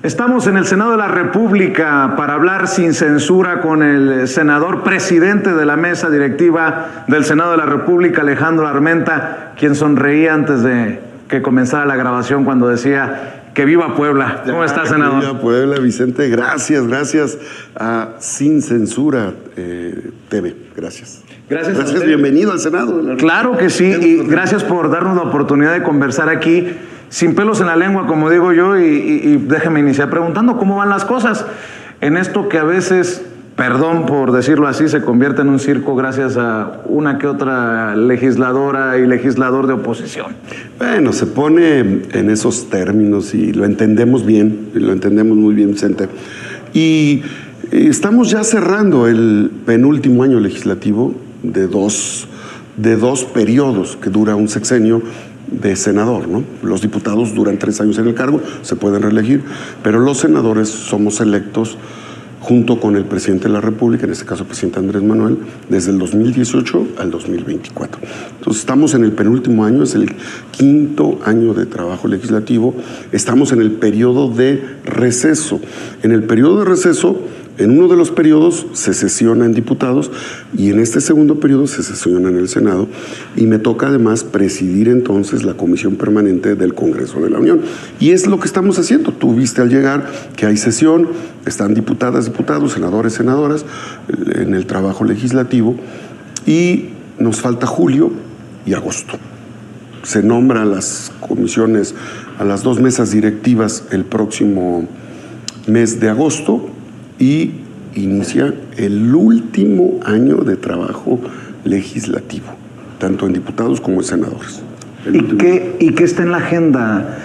Estamos en el Senado de la República para hablar sin censura con el senador presidente de la mesa directiva del Senado de la República, Alejandro Armenta, quien sonreía antes de que comenzara la grabación cuando decía que viva Puebla. ¿Cómo está, senador? Viva Puebla, Vicente. Gracias a Sin Censura TV. Gracias. Gracias, bienvenido al Senado. Claro que sí, y gracias por darnos la oportunidad de conversar aquí sin pelos en la lengua, como digo yo, y déjeme iniciar preguntando cómo van las cosas en esto que a veces, perdón por decirlo así, se convierte en un circo gracias a una que otra legisladora y legislador de oposición. Bueno, se pone en esos términos y lo entendemos bien, y lo entendemos muy bien, Vicente. Y estamos ya cerrando el penúltimo año legislativo de dos periodos que dura un sexenio de senador, ¿no? Los diputados duran 3 años en el cargo, se pueden reelegir, pero los senadores somos electos junto con el presidente de la República, en este caso el presidente Andrés Manuel, desde el 2018 al 2024. Entonces estamos en el penúltimo año, es el 5º año de trabajo legislativo, estamos en el periodo de receso. En el periodo de receso, en uno de los periodos se sesiona en diputados y en este segundo periodo se sesiona en el Senado, y me toca además presidir entonces la Comisión Permanente del Congreso de la Unión. Y es lo que estamos haciendo. Tú viste al llegar que hay sesión, están diputadas, diputados, senadores, senadoras en el trabajo legislativo, y nos falta julio y agosto. Se nombra a las comisiones, a las 2 mesas directivas el próximo mes de agosto, y inicia el último año de trabajo legislativo, tanto en diputados como en senadores. ¿Y qué está en la agenda,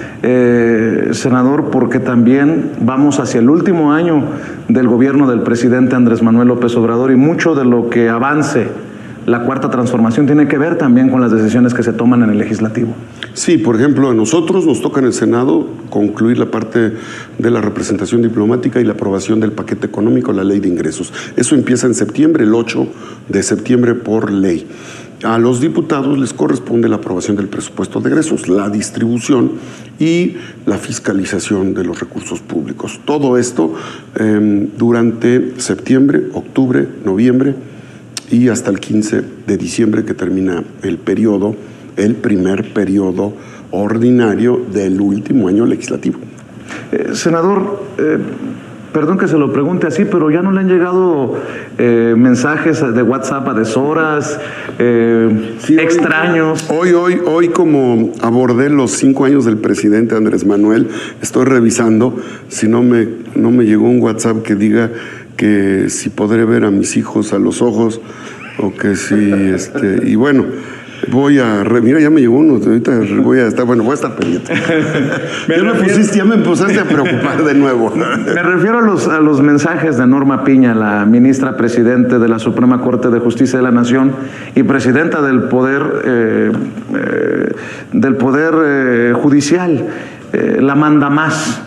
senador? Porque también vamos hacia el último año del gobierno del presidente Andrés Manuel López Obrador, y mucho de lo que avance la Cuarta Transformación tiene que ver también con las decisiones que se toman en el legislativo. Sí, por ejemplo, a nosotros nos toca en el Senado concluir la parte de la representación diplomática y la aprobación del paquete económico, la ley de ingresos. Eso empieza en septiembre, el 8 de septiembre por ley. A los diputados les corresponde la aprobación del presupuesto de egresos, la distribución y la fiscalización de los recursos públicos. Todo esto durante septiembre, octubre, noviembre y hasta el 15 de diciembre, que termina el periodo, el primer periodo ordinario del último año legislativo. Senador, perdón que se lo pregunte así, pero ya no le han llegado mensajes de WhatsApp a deshoras, sí, extraños. Hoy como abordé los 5 años del presidente Andrés Manuel, estoy revisando si no me llegó un WhatsApp que diga que si podré ver a mis hijos a los ojos, o que si, y bueno, mira, ya me llegó uno, ahorita voy a estar pendiente. Ya me empezaste a preocupar de nuevo. Me refiero a los mensajes de Norma Piña, la ministra presidente de la Suprema Corte de Justicia de la Nación y presidenta del Poder Judicial, la manda más.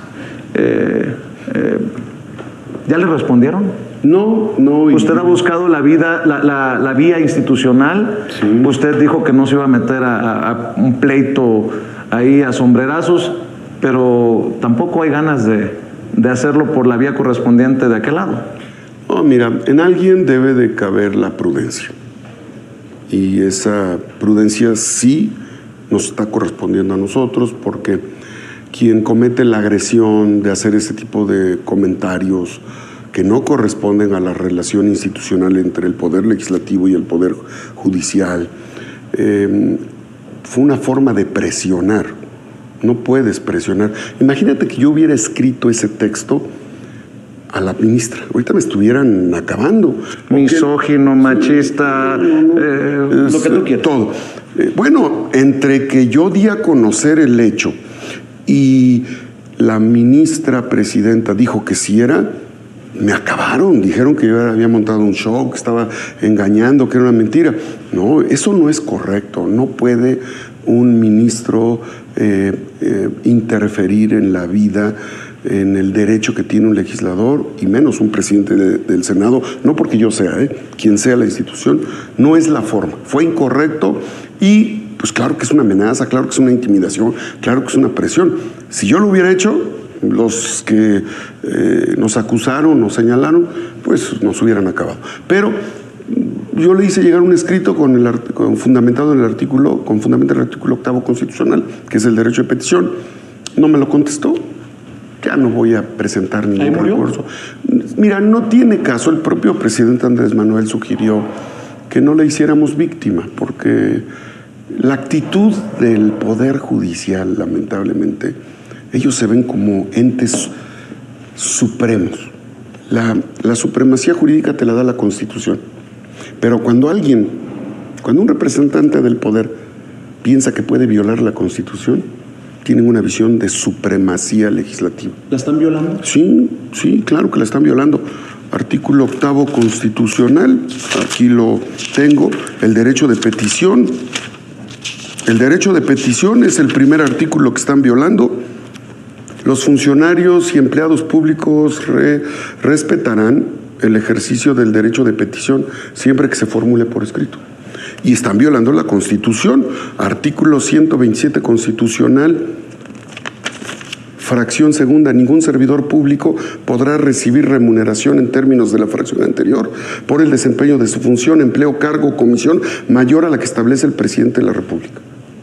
¿Ya le respondieron? No. ¿Usted ha buscado la vía institucional? Sí. Usted dijo que no se iba a meter a un pleito ahí a sombrerazos, pero tampoco hay ganas de hacerlo por la vía correspondiente de aquel lado. No, mira, en alguien debe de caber la prudencia. Y esa prudencia sí nos está correspondiendo a nosotros, porque quien comete la agresión de hacer ese tipo de comentarios que no corresponden a la relación institucional entre el Poder Legislativo y el Poder Judicial, fue una forma de presionar. No puedes presionar. Imagínate que yo hubiera escrito ese texto a la ministra. Ahorita me estuvieran acabando. Misógino, machista, lo que tú quieras. Todo. Bueno, entre que yo di a conocer el hecho y la ministra presidenta dijo que sí era, me acabaron. Dijeron que yo había montado un show, que estaba engañando, que era una mentira. No, eso no es correcto. No puede un ministro interferir en la vida, en el derecho que tiene un legislador, y menos un presidente del Senado. No porque yo sea, quien sea la institución, no es la forma. Fue incorrecto y pues claro que es una amenaza, claro que es una intimidación, claro que es una presión. Si yo lo hubiera hecho, los que nos acusaron o señalaron, pues nos hubieran acabado. Pero yo le hice llegar un escrito fundamentado en el artículo 8º constitucional, que es el derecho de petición. No me lo contestó. Ya no voy a presentar ningún recurso. Mira, no tiene caso. El propio presidente Andrés Manuel sugirió que no le hiciéramos víctima, porque la actitud del Poder Judicial, lamentablemente, ellos se ven como entes supremos. La supremacía jurídica te la da la Constitución. Pero cuando un representante del poder piensa que puede violar la Constitución, tienen una visión de supremacía legislativa. ¿La están violando? Sí, claro que la están violando. Artículo 8º constitucional, aquí lo tengo, el derecho de petición. El derecho de petición es el primer artículo que están violando. Los funcionarios y empleados públicos respetarán el ejercicio del derecho de petición siempre que se formule por escrito. Y están violando la Constitución. Artículo 127 constitucional, fracción segunda: ningún servidor público podrá recibir remuneración en términos de la fracción anterior por el desempeño de su función, empleo, cargo o comisión mayor a la que establece el presidente de la República.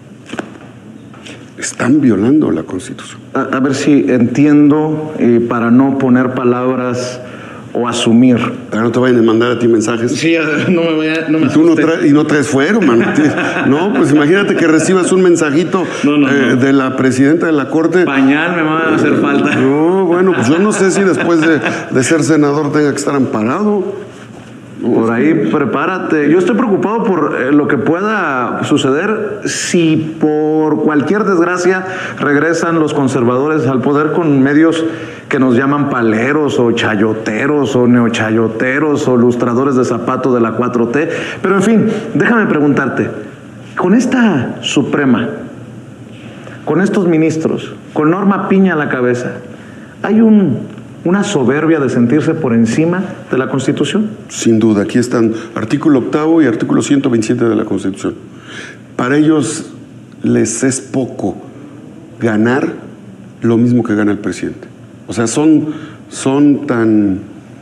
Están violando la Constitución. A ver si entiendo, para no poner palabras o asumir. Para no te vayan a mandar a ti mensajes. Sí, no me vaya, no me tú no traes fuero, mano. No, pues imagínate que recibas un mensajito de la presidenta de la Corte. Pañal me va a hacer falta. No, bueno, pues yo no sé si después de ser senador tenga que estar amparado. Por ahí prepárate. Yo estoy preocupado por lo que pueda suceder si por cualquier desgracia regresan los conservadores al poder con medios que nos llaman paleros o chayoteros o neochayoteros o lustradores de zapatos de la 4T. Pero en fin, déjame preguntarte, con esta Suprema, con estos ministros, con Norma Piña a la cabeza, ¿hay una soberbia de sentirse por encima de la Constitución? Sin duda, aquí están artículo 8º y artículo 127 de la Constitución. Para ellos les es poco ganar lo mismo que gana el presidente. O sea, son tan...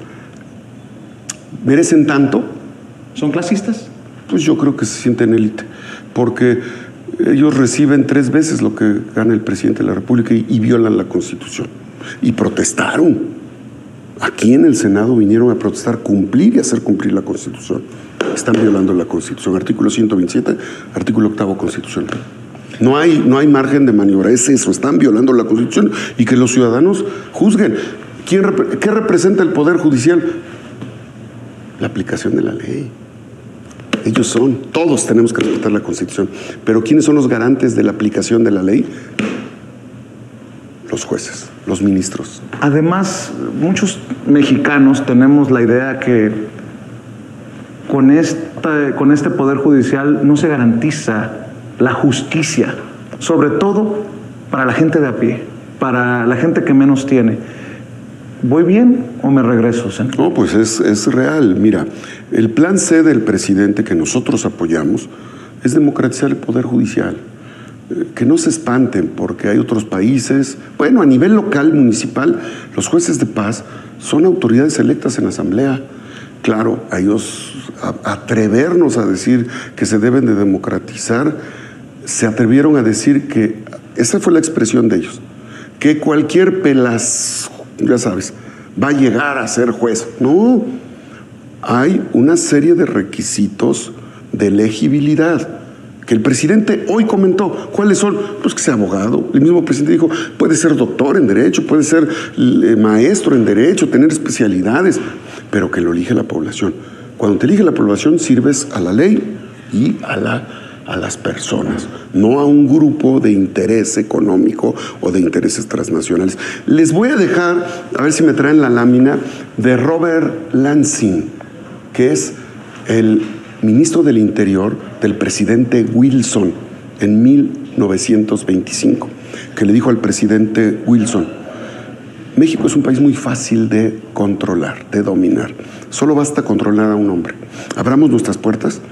¿merecen tanto? ¿Son clasistas? Pues yo creo que se sienten élite, porque ellos reciben 3 veces lo que gana el presidente de la República y violan la Constitución. Y protestaron. Aquí en el Senado vinieron a protestar, cumplir y hacer cumplir la Constitución. Están violando la Constitución. Artículo 127, artículo 8º constitucional. No hay margen de maniobra, es eso, están violando la Constitución y que los ciudadanos juzguen. ¿Qué representa el Poder Judicial? La aplicación de la ley. Ellos todos tenemos que respetar la Constitución. Pero ¿quiénes son los garantes de la aplicación de la ley? Los jueces, los ministros. Además, muchos mexicanos tenemos la idea que con este Poder Judicial no se garantiza la justicia, sobre todo para la gente de a pie, para la gente que menos tiene. ¿Voy bien o me regreso, senador? No, pues es real. Mira, el plan C del presidente que nosotros apoyamos es democratizar el Poder Judicial. Que no se espanten, porque hay otros países. Bueno, a nivel local, municipal, los jueces de paz son autoridades electas en asamblea. Claro, a ellos atrevernos a decir que se deben de democratizar, se atrevieron a decir que, esa fue la expresión de ellos, que cualquier ya sabes, va a llegar a ser juez. No, hay una serie de requisitos de elegibilidad que el presidente hoy comentó. ¿Cuáles son? Pues que sea abogado. El mismo presidente dijo, puede ser doctor en Derecho, puede ser maestro en Derecho, tener especialidades, pero que lo elige la población. Cuando te elige la población, sirves a la ley y a las personas, no a un grupo de interés económico o de intereses transnacionales. Les voy a dejar, a ver si me traen la lámina, de Robert Lansing, que es el ministro del Interior del presidente Wilson en 1925, que le dijo al presidente Wilson: México es un país muy fácil de controlar, de dominar. Solo basta controlar a un hombre. Abramos nuestras puertas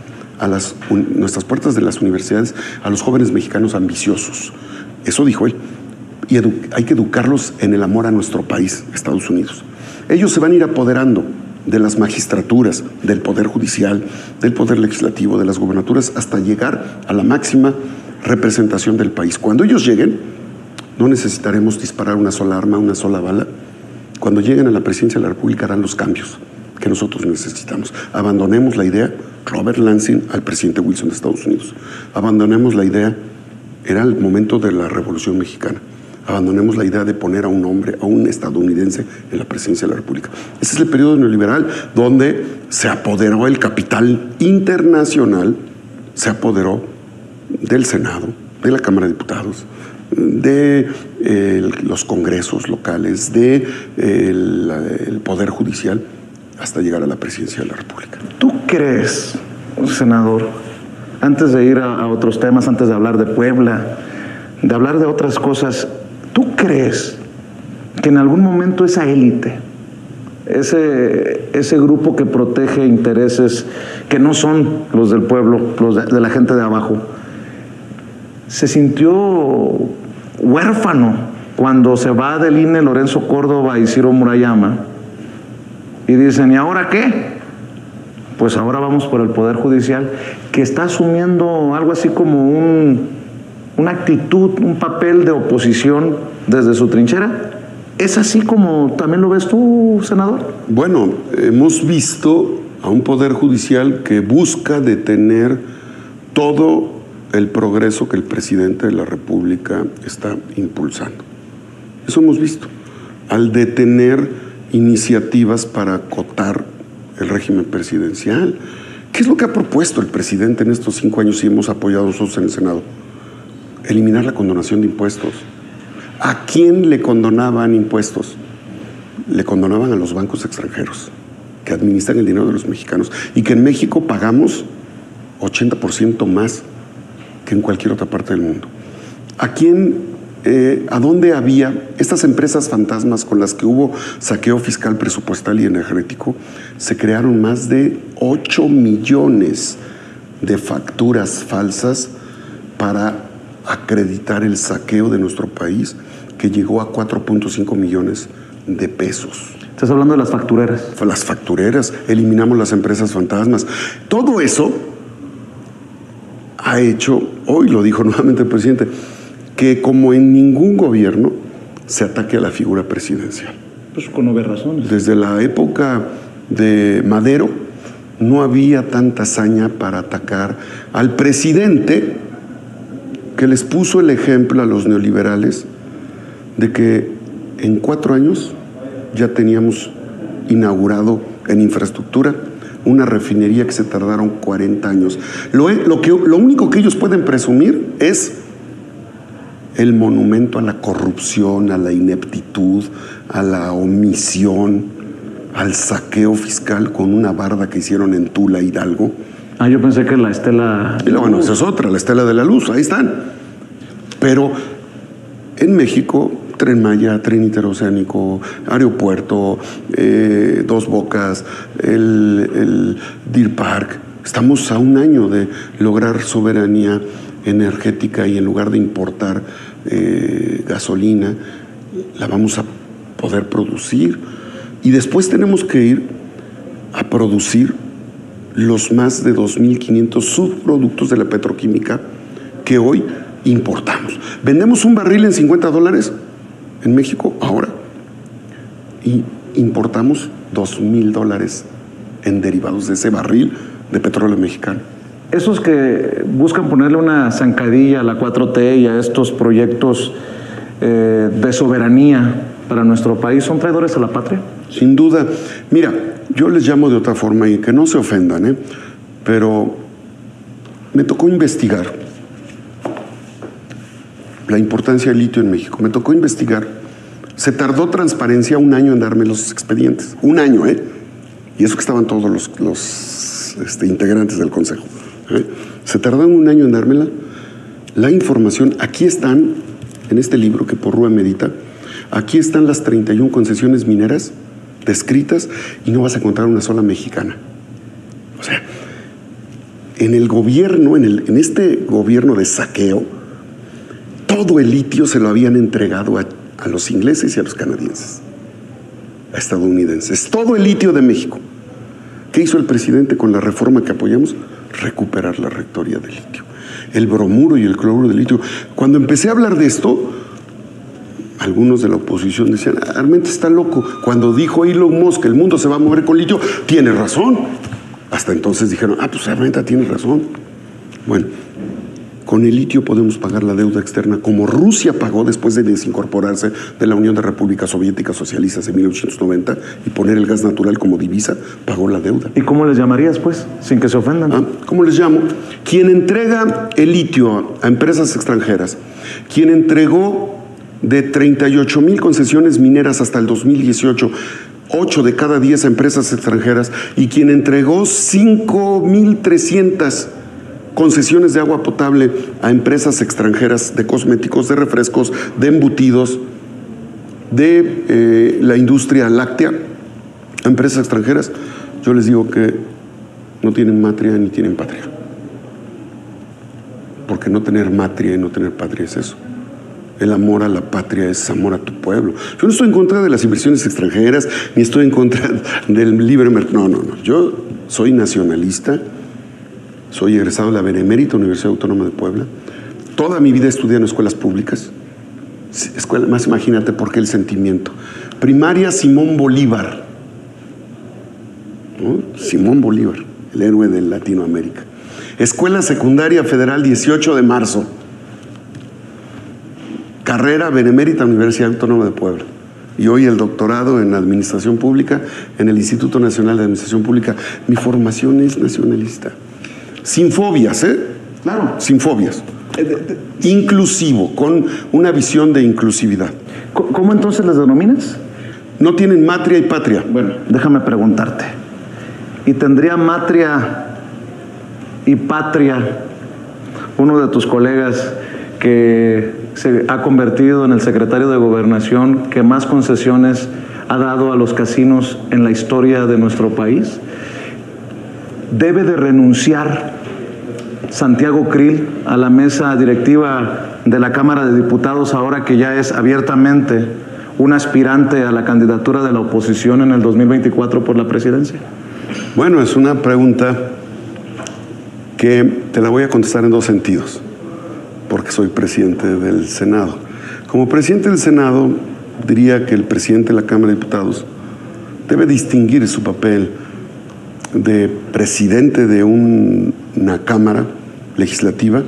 nuestras puertas de las universidades a los jóvenes mexicanos ambiciosos. Eso dijo él. y hay que educarlos en el amor a nuestro país, Estados Unidos. Ellos se van a ir apoderando de las magistraturas, del poder judicial, del poder legislativo, de las gubernaturas, hasta llegar a la máxima representación del país. Cuando ellos lleguen, no necesitaremos disparar una sola arma, una sola bala. Cuando lleguen a la presidencia de la República harán los cambios que nosotros necesitamos. Abandonemos la idea, Robert Lansing al presidente Wilson de Estados Unidos. Abandonemos la idea, era el momento de la Revolución Mexicana. Abandonemos la idea de poner a un hombre, a un estadounidense en la presidencia de la República. Ese es el periodo neoliberal donde se apoderó el capital internacional, se apoderó del Senado, de la Cámara de Diputados, de los congresos locales, de el Poder Judicial, hasta llegar a la presidencia de la República. ¿Tú crees, senador, antes de ir a otros temas, antes de hablar de Puebla, de hablar de otras cosas, ¿tú crees que en algún momento esa élite, ese grupo que protege intereses que no son los del pueblo, los de la gente de abajo, se sintió huérfano cuando se va del INE Lorenzo Córdoba y Ciro Murayama y dicen, ¿y ahora qué? Pues ahora vamos por el Poder Judicial, que está asumiendo algo así como una actitud, un papel de oposición desde su trinchera? ¿Es así como también lo ves tú, senador? Bueno, hemos visto a un Poder Judicial que busca detener todo el progreso que el presidente de la República está impulsando. Eso hemos visto. Al detener iniciativas para acotar el régimen presidencial. ¿Qué es lo que ha propuesto el presidente en estos 5 años y hemos apoyado nosotros en el Senado? Eliminar la condonación de impuestos. ¿A quién le condonaban impuestos? Le condonaban a los bancos extranjeros que administran el dinero de los mexicanos y que en México pagamos 80% más que en cualquier otra parte del mundo. ¿A quién, a dónde había estas empresas fantasmas con las que hubo saqueo fiscal, presupuestal y energético? Se crearon más de 8 millones de facturas falsas para acreditar el saqueo de nuestro país, que llegó a 4.5 millones de pesos. Estás hablando de las factureras. Las factureras, eliminamos las empresas fantasmas. Todo eso ha hecho, hoy lo dijo nuevamente el presidente, que como en ningún gobierno se ataque a la figura presidencial. Pues con obvias razones. Desde la época de Madero no había tanta hazaña para atacar al presidente, que les puso el ejemplo a los neoliberales de que en 4 años ya teníamos inaugurado en infraestructura una refinería que se tardaron 40 años. Lo único que ellos pueden presumir es el monumento a la corrupción, a la ineptitud, a la omisión, al saqueo fiscal con una barda que hicieron en Tula, Hidalgo. Ah, yo pensé que la Estela... Bueno, esa es otra, la Estela de la Luz, ahí están. Pero en México, Tren Maya, Tren Interoceánico, aeropuerto, Dos Bocas, el Deer Park. Estamos a 1 año de lograr soberanía energética y en lugar de importar gasolina, la vamos a poder producir. Y después tenemos que ir a producir los más de 2.500 subproductos de la petroquímica que hoy importamos. Vendemos un barril en $50 en México ahora y importamos $2,000 en derivados de ese barril de petróleo mexicano. Esos que buscan ponerle una zancadilla a la 4T y a estos proyectos de soberanía para nuestro país, ¿son traidores a la patria? Sin duda. Mira, yo les llamo de otra forma y que no se ofendan, pero me tocó investigar la importancia del litio en México. Me tocó investigar. Se tardó Transparencia 1 año en darme los expedientes. 1 año, Y eso que estaban todos los integrantes del Consejo. Se tardó 1 año en dármela. La información, aquí están, en este libro que Porrúa medita, aquí están las 31 concesiones mineras descritas y no vas a encontrar una sola mexicana. O sea, en el gobierno, en este gobierno de saqueo, todo el litio se lo habían entregado a los ingleses y a los canadienses, a estadounidenses, todo el litio de México. ¿Qué hizo el presidente con la reforma que apoyamos? Recuperar la rectoría del litio, el bromuro y el cloruro de litio. Cuando empecé a hablar de esto, algunos de la oposición decían, Armenta está loco. Cuando dijo Elon Musk que el mundo se va a mover con litio, tiene razón. Hasta entonces dijeron, pues Armenta tiene razón. Bueno, con el litio podemos pagar la deuda externa como Rusia pagó después de desincorporarse de la Unión de Repúblicas Soviéticas Socialistas en 1890 y poner el gas natural como divisa, pagó la deuda. ¿Y cómo les llamarías, pues, sin que se ofendan? ¿Cómo les llamo? Quien entrega el litio a empresas extranjeras, quien entregó de 38,000 concesiones mineras hasta el 2018, 8 de cada 10 empresas extranjeras, y quien entregó 5,300 concesiones de agua potable a empresas extranjeras de cosméticos, de refrescos, de embutidos, de la industria láctea, a empresas extranjeras, yo les digo que no tienen matria ni tienen patria. Porque no tener matria y no tener patria es eso. El amor a la patria es amor a tu pueblo. Yo no estoy en contra de las inversiones extranjeras, ni estoy en contra del libre mercado. No. Yo soy nacionalista, soy egresado de la Benemérita Universidad Autónoma de Puebla. Toda mi vida estudié en escuelas públicas. Más imagínate por qué el sentimiento. Primaria Simón Bolívar. ¿No? Simón Bolívar, el héroe de Latinoamérica. Escuela Secundaria Federal 18 de marzo. Carrera Benemérita Universidad Autónoma de Puebla. Y hoy el doctorado en Administración Pública en el Instituto Nacional de Administración Pública. Mi formación es nacionalista. Sin fobias, Claro. Sin fobias. Inclusivo, con una visión de inclusividad. ¿Cómo entonces les denominas? No tienen matria y patria. Bueno, déjame preguntarte. ¿Y tendría matria y patria uno de tus colegas que se ha convertido en el secretario de Gobernación que más concesiones ha dado a los casinos en la historia de nuestro país? ¿Debe de renunciar Santiago Krill a la mesa directiva de la Cámara de Diputados ahora que ya es abiertamente un aspirante a la candidatura de la oposición en el 2024 por la presidencia? Bueno, es una pregunta que te la voy a contestar en dos sentidos, porque soy presidente del Senado. Como presidente del Senado, diría que el presidente de la Cámara de Diputados debe distinguir su papel de presidente de una Cámara legislativa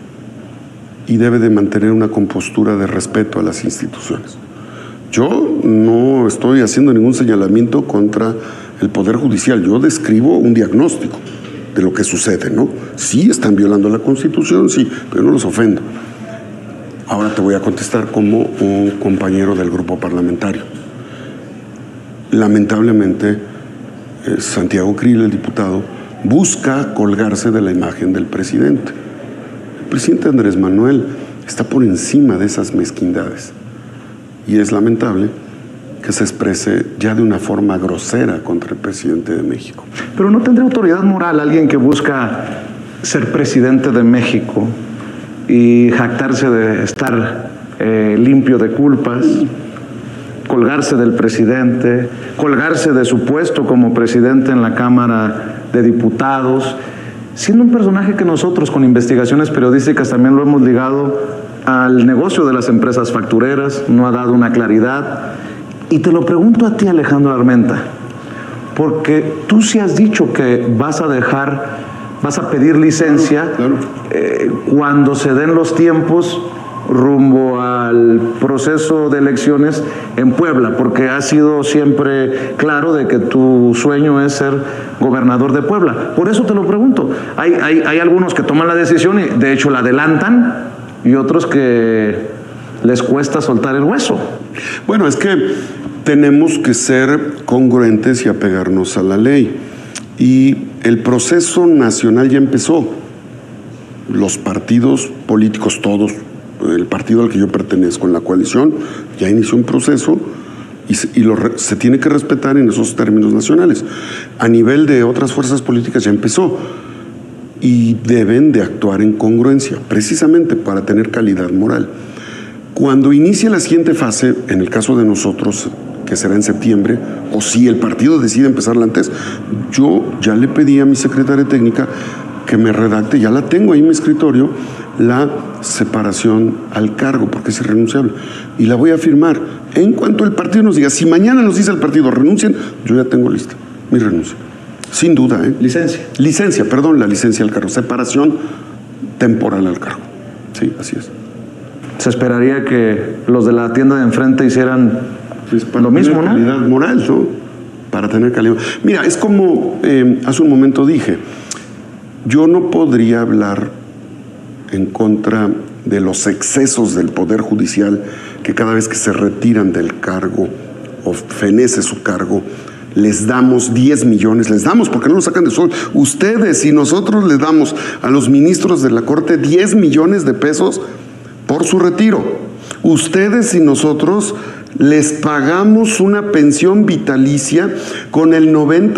y debe de mantener una compostura de respeto a las instituciones. Yo no estoy haciendo ningún señalamiento contra el Poder Judicial, yo describo un diagnóstico de lo que sucede, ¿no? Sí están violando la Constitución, sí, pero no los ofendo. Ahora te voy a contestar como un compañero del grupo parlamentario. Lamentablemente, Santiago Krill, el diputado, busca colgarse de la imagen del presidente. El presidente Andrés Manuel está por encima de esas mezquindades. Y es lamentable que se exprese ya de una forma grosera contra el presidente de México. Pero ¿no tendrá autoridad moral alguien que busca ser presidente de México y jactarse de estar limpio de culpas, colgarse del presidente, colgarse de su puesto como presidente en la Cámara de Diputados, siendo un personaje que nosotros con investigaciones periodísticas también lo hemos ligado al negocio de las empresas factureras, no ha dado una claridad? Y te lo pregunto a ti, Alejandro Armenta, porque tú sí has dicho que vas a pedir licencia cuando se den los tiempos rumbo al proceso de elecciones en Puebla, porque has sido siempre claro de que tu sueño es ser gobernador de Puebla. Por eso te lo pregunto. Hay algunos que toman la decisión y de hecho la adelantan, y otros que les cuesta soltar el hueso. Bueno, es que tenemos que ser congruentes y apegarnos a la ley. Y el proceso nacional ya empezó. Los partidos políticos, todos, el partido al que yo pertenezco en la coalición, ya inició un proceso y se tiene que respetar en esos términos nacionales. A nivel de otras fuerzas políticas ya empezó. Y deben de actuar en congruencia, precisamente para tener calidad moral. Cuando inicie la siguiente fase, en el caso de nosotros, que será en septiembre, o si el partido decide empezarla antes, yo ya le pedí a mi secretaria técnica que me redacte, ya la tengo ahí en mi escritorio, la separación al cargo, porque es irrenunciable. Y la voy a firmar. En cuanto el partido nos diga, si mañana nos dice el partido, renuncien, yo ya tengo lista mi renuncia. Sin duda, ¿eh? Licencia. Licencia, perdón, la licencia al cargo. Separación temporal al cargo. Sí, así es. Se esperaría que los de la tienda de enfrente hicieran pues para lo mismo, ¿no? Calidad moral, ¿no? Para tener calidad. Mira, es como hace un momento dije, yo no podría hablar en contra de los excesos del Poder Judicial, que cada vez que se retiran del cargo o fenece su cargo, les damos 10 millones, les damos porque no lo sacan de sol. Ustedes y nosotros les damos a los ministros de la Corte 10 millones de pesos por su retiro. Ustedes y nosotros les pagamos una pensión vitalicia con el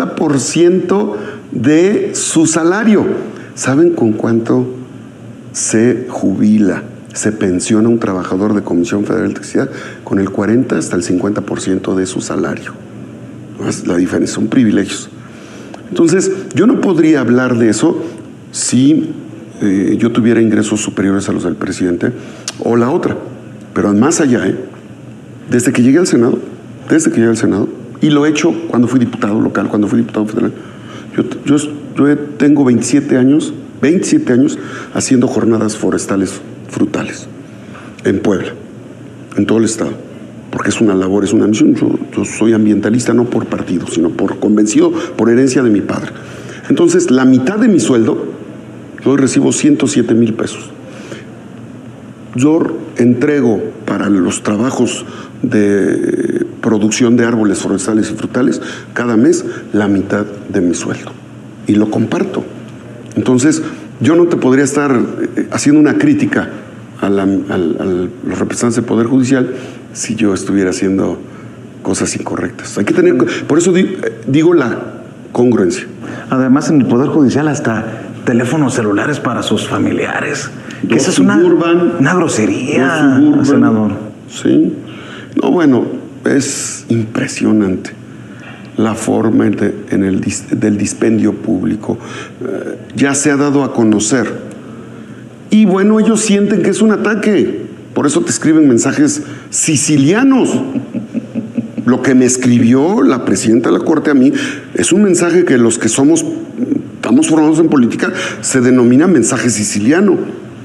90% de su salario. ¿Saben con cuánto se jubila, se pensiona un trabajador de Comisión Federal de Electricidad? Con el 40 hasta el 50% de su salario. Es la diferencia, son privilegios. Entonces, yo no podría hablar de eso si yo tuviera ingresos superiores a los del presidente o la otra. Pero más allá, desde que llegué al Senado, y lo he hecho cuando fui diputado local, cuando fui diputado federal, yo tengo 27 años haciendo jornadas forestales frutales en Puebla, en todo el estado, porque es una labor, es una misión. Yo soy ambientalista no por partido, sino por convencido, por herencia de mi padre. Entonces, la mitad de mi sueldo, yo recibo 107,000 pesos. Yo entrego para los trabajos de producción de árboles forestales y frutales cada mes la mitad de mi sueldo y lo comparto. Entonces, yo no te podría estar haciendo una crítica a los representantes del Poder Judicial si yo estuviera haciendo cosas incorrectas. Hay que tener, por eso digo la congruencia. Además, en el Poder Judicial hasta teléfonos celulares para sus familiares. Que esa es una grosería, senador. Sí. No, bueno, es impresionante la forma del dispendio público. Ya se ha dado a conocer. Y bueno, ellos sienten que es un ataque. Por eso te escriben mensajes sicilianos. Lo que me escribió la presidenta de la Corte a mí es un mensaje que los que estamos formados en política se denomina mensaje siciliano.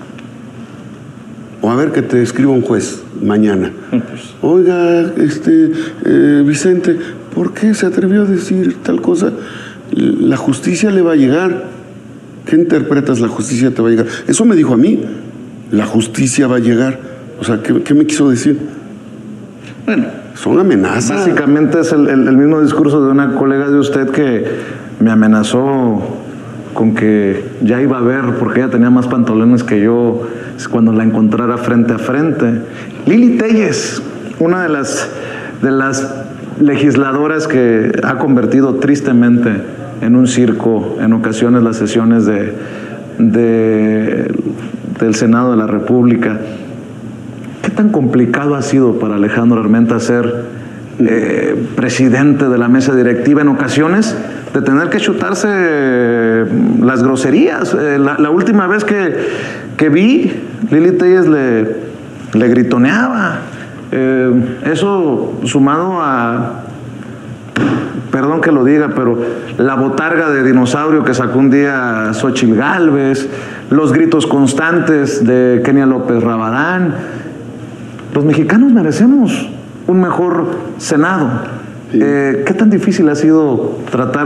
O a ver que te escriba un juez mañana. Oiga, Vicente, ¿por qué se atrevió a decir tal cosa? La justicia le va a llegar. ¿Qué interpretas? La justicia te va a llegar. Eso me dijo a mí. La justicia va a llegar. O sea, ¿qué me quiso decir? Bueno, son amenazas. Básicamente es el mismo discurso de una colega de usted que me amenazó con que ya iba a ver, porque ella tenía más pantalones que yo cuando la encontrara frente a frente. Lili Téllez, una de las legisladoras que ha convertido tristemente en un circo en ocasiones las sesiones del Senado de la República. ¿Qué tan complicado ha sido para Alejandro Armenta ser presidente de la mesa directiva en ocasiones de tener que chutarse las groserías? La última vez que vi, Lili Téllez le gritoneaba. Eso sumado a, perdón que lo diga, pero la botarga de dinosaurio que sacó un día Xóchitl Gálvez, los gritos constantes de Kenia López Rabadán. Los mexicanos merecemos un mejor Senado. Sí. ¿Qué tan difícil ha sido tratar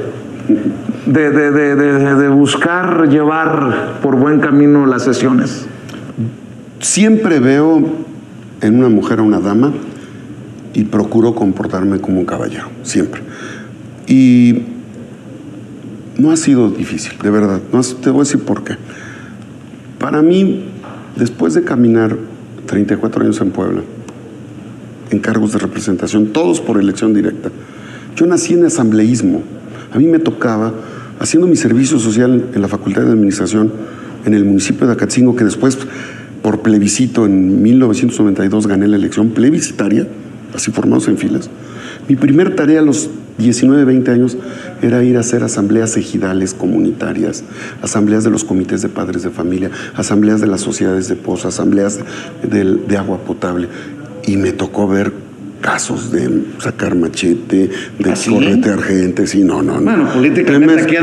de buscar llevar por buen camino las sesiones? Siempre veo en una mujer a una dama y procuro comportarme como un caballero, siempre. Y no ha sido difícil, de verdad. Te voy a decir por qué. Para mí, después de caminar 34 años en Puebla, en cargos de representación, todos por elección directa. Yo nací en asambleísmo. A mí me tocaba, haciendo mi servicio social en la Facultad de Administración en el municipio de Acatzingo, que después por plebiscito en 1992 gané la elección plebiscitaria, así formados en filas. Mi primer tarea a los 19, 20 años era ir a hacer asambleas ejidales comunitarias, asambleas de los comités de padres de familia, asambleas de las sociedades de pozo, asambleas de agua potable. Y me tocó ver casos de sacar machete, de corretear gente, sí, no. Bueno, políticamente aquí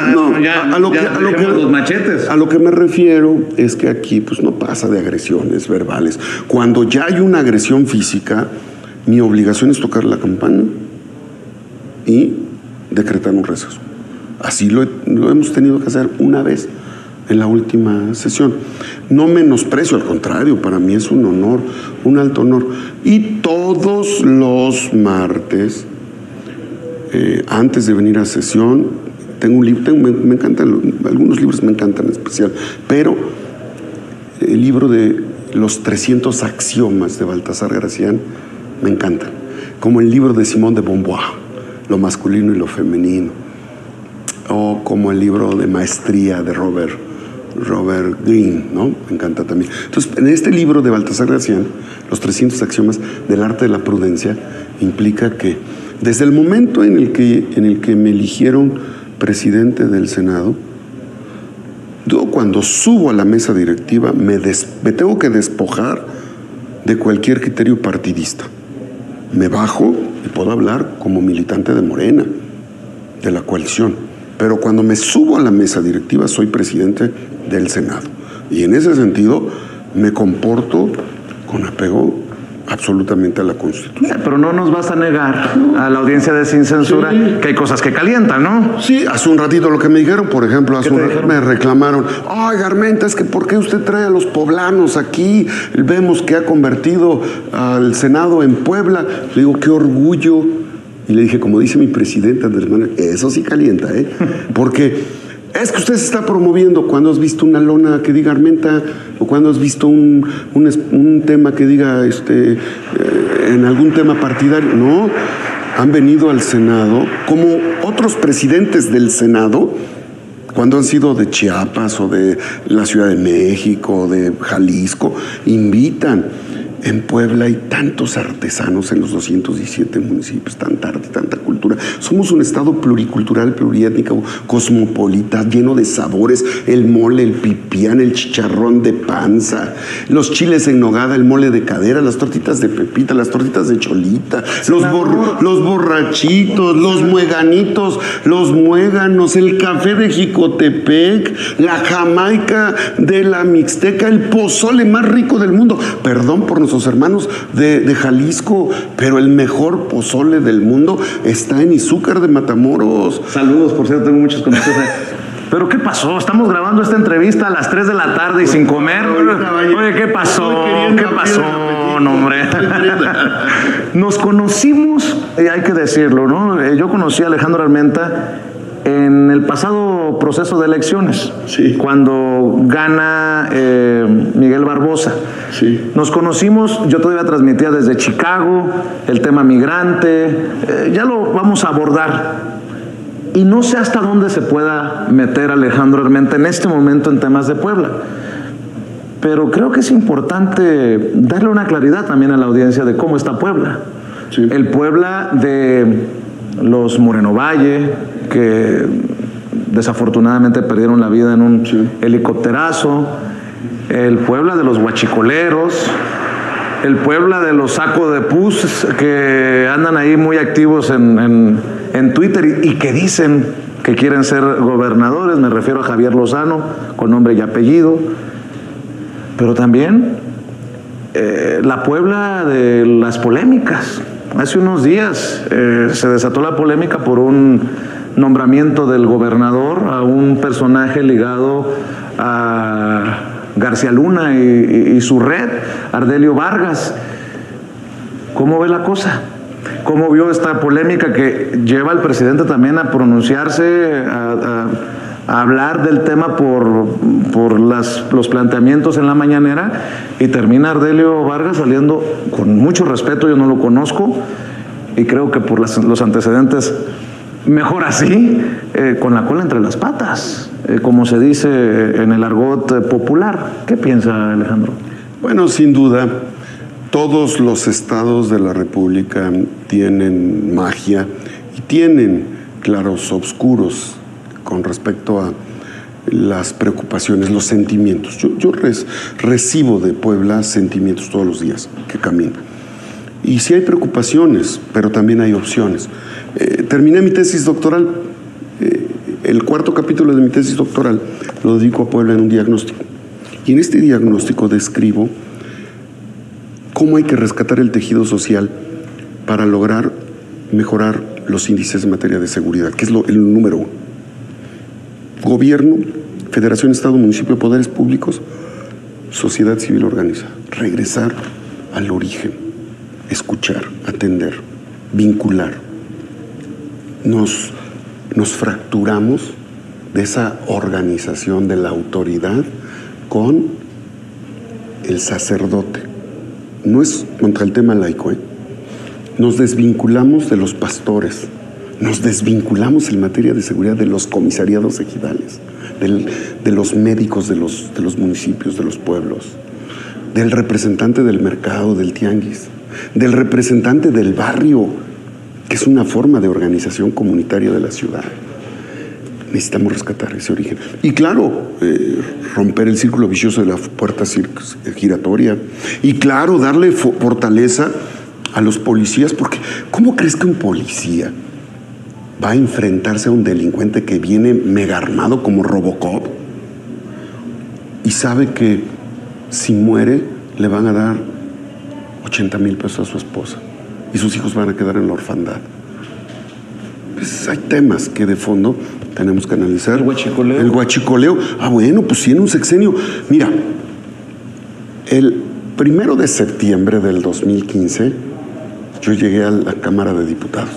los machetes. A lo que me refiero es que aquí pues no pasa de agresiones verbales. Cuando ya hay una agresión física, mi obligación es tocar la campana y decretar un receso. Así lo hemos tenido que hacer una vez en la última sesión. No menosprecio, al contrario, para mí es un honor, un alto honor. Y todos los martes, antes de venir a sesión, tengo un libro, me encantan, algunos libros me encantan en especial, pero el libro de los 300 axiomas de Baltasar Gracián me encantan, como el libro de Simone de Beauvoir, Lo masculino y lo femenino, o como el libro de Maestría de Robert Greene, ¿no? Me encanta también. Entonces, en este libro de Baltasar Gracián, los 300 axiomas del arte de la prudencia, implica que desde el momento en el que me eligieron presidente del Senado, yo cuando subo a la mesa directiva me tengo que despojar de cualquier criterio partidista. Me bajo y puedo hablar como militante de Morena, de la coalición. Pero cuando me subo a la mesa directiva soy presidente del Senado. Y en ese sentido me comporto con apego absolutamente a la Constitución. Pero no nos vas a negar a la audiencia de Sin Censura que hay cosas que calientan, ¿no? Sí, hace un ratito lo que me dijeron, por ejemplo, hace un ratito me reclamaron, ay, Garmendia, es que ¿por qué usted trae a los poblanos aquí? Vemos que ha convertido al Senado en Puebla. Le digo, qué orgullo. Y le dije, como dice mi presidente Andrés Manuel, eso sí calienta, ¿eh? Porque es que usted se está promoviendo. Cuando has visto una lona que diga Armenta, o cuando has visto un tema que diga en algún tema partidario. No, han venido al Senado como otros presidentes del Senado, cuando han sido de Chiapas o de la Ciudad de México, de Jalisco, invitan. En Puebla hay tantos artesanos en los 217 municipios, tanta arte, tanta cultura. Somos un estado pluricultural, pluriétnico, cosmopolita, lleno de sabores. El mole, el pipián, el chicharrón de panza, los chiles en nogada, el mole de cadera, las tortitas de pepita, las tortitas de cholita, los borrachitos, los mueganitos, los muéganos, el café de Jicotepec, la jamaica de la Mixteca, el pozole más rico del mundo. Perdón por nuestros hermanos de Jalisco, pero el mejor pozole del mundo está en Izúcar de Matamoros. Saludos, por cierto, tengo muchos conocidos. ¿Pero qué pasó? Estamos grabando esta entrevista a las 3 de la tarde y sin comer. Oye, ¿qué pasó? ¿Qué pasó? No, hombre. Nos conocimos, hay que decirlo, ¿no? Yo conocí a Alejandro Armenta en el pasado proceso de elecciones, sí, cuando gana Miguel Barbosa. Sí. Nos conocimos, yo todavía transmitía desde Chicago, el tema migrante, ya lo vamos a abordar. Y no sé hasta dónde se pueda meter Alejandro Armenta en este momento en temas de Puebla. Pero creo que es importante darle una claridad también a la audiencia de cómo está Puebla. Sí. El Puebla de los Moreno Valle, que desafortunadamente perdieron la vida en un helicópterazo, el Puebla de los huachicoleros, el Puebla de los saco de pus que andan ahí muy activos en Twitter y que dicen que quieren ser gobernadores. Me refiero a Javier Lozano, con nombre y apellido. Pero también la Puebla de las polémicas. Hace unos días se desató la polémica por un nombramiento del gobernador a un personaje ligado a García Luna y su red, Ardelio Vargas. ¿Cómo ve la cosa? ¿Cómo vio esta polémica que lleva al presidente también a pronunciarse, a hablar del tema por los planteamientos en la mañanera, y termina Ardelio Vargas saliendo con mucho respeto? Yo no lo conozco y creo que por los antecedentes mejor así, con la cola entre las patas. como se dice en el argot popular. ¿Qué piensa Alejandro? Bueno, sin duda, todos los estados de la República tienen magia y tienen claros oscuros con respecto a las preocupaciones, los sentimientos. Yo recibo de Puebla sentimientos todos los días que camino. Y sí hay preocupaciones, pero también hay opciones. Terminé mi tesis doctoral. El cuarto capítulo de mi tesis doctoral lo dedico a Puebla en un diagnóstico. Y en este diagnóstico describo cómo hay que rescatar el tejido social para lograr mejorar los índices en materia de seguridad, que es el número 1. Gobierno, Federación, Estado, Municipio, poderes públicos, sociedad civil organizada. Regresar al origen, escuchar, atender, vincular. Nos fracturamos de esa organización de la autoridad con el sacerdote. No es contra el tema laico, Nos desvinculamos de los pastores, nos desvinculamos en materia de seguridad de los comisariados ejidales, de los médicos de los municipios, de los pueblos, del representante del mercado, del tianguis, del representante del barrio, que es una forma de organización comunitaria de la ciudad. Necesitamos rescatar ese origen. Y claro, romper el círculo vicioso de la puerta giratoria. Y claro, darle fortaleza a los policías, porque ¿cómo crees que un policía va a enfrentarse a un delincuente que viene mega armado como Robocop y sabe que si muere le van a dar 80,000 pesos a su esposa y sus hijos van a quedar en la orfandad? Pues hay temas que de fondo tenemos que analizar. El huachicoleo. El huachicoleo. Bueno, pues sí, en un sexenio. Mira, el 1 de septiembre del 2015 yo llegué a la Cámara de Diputados.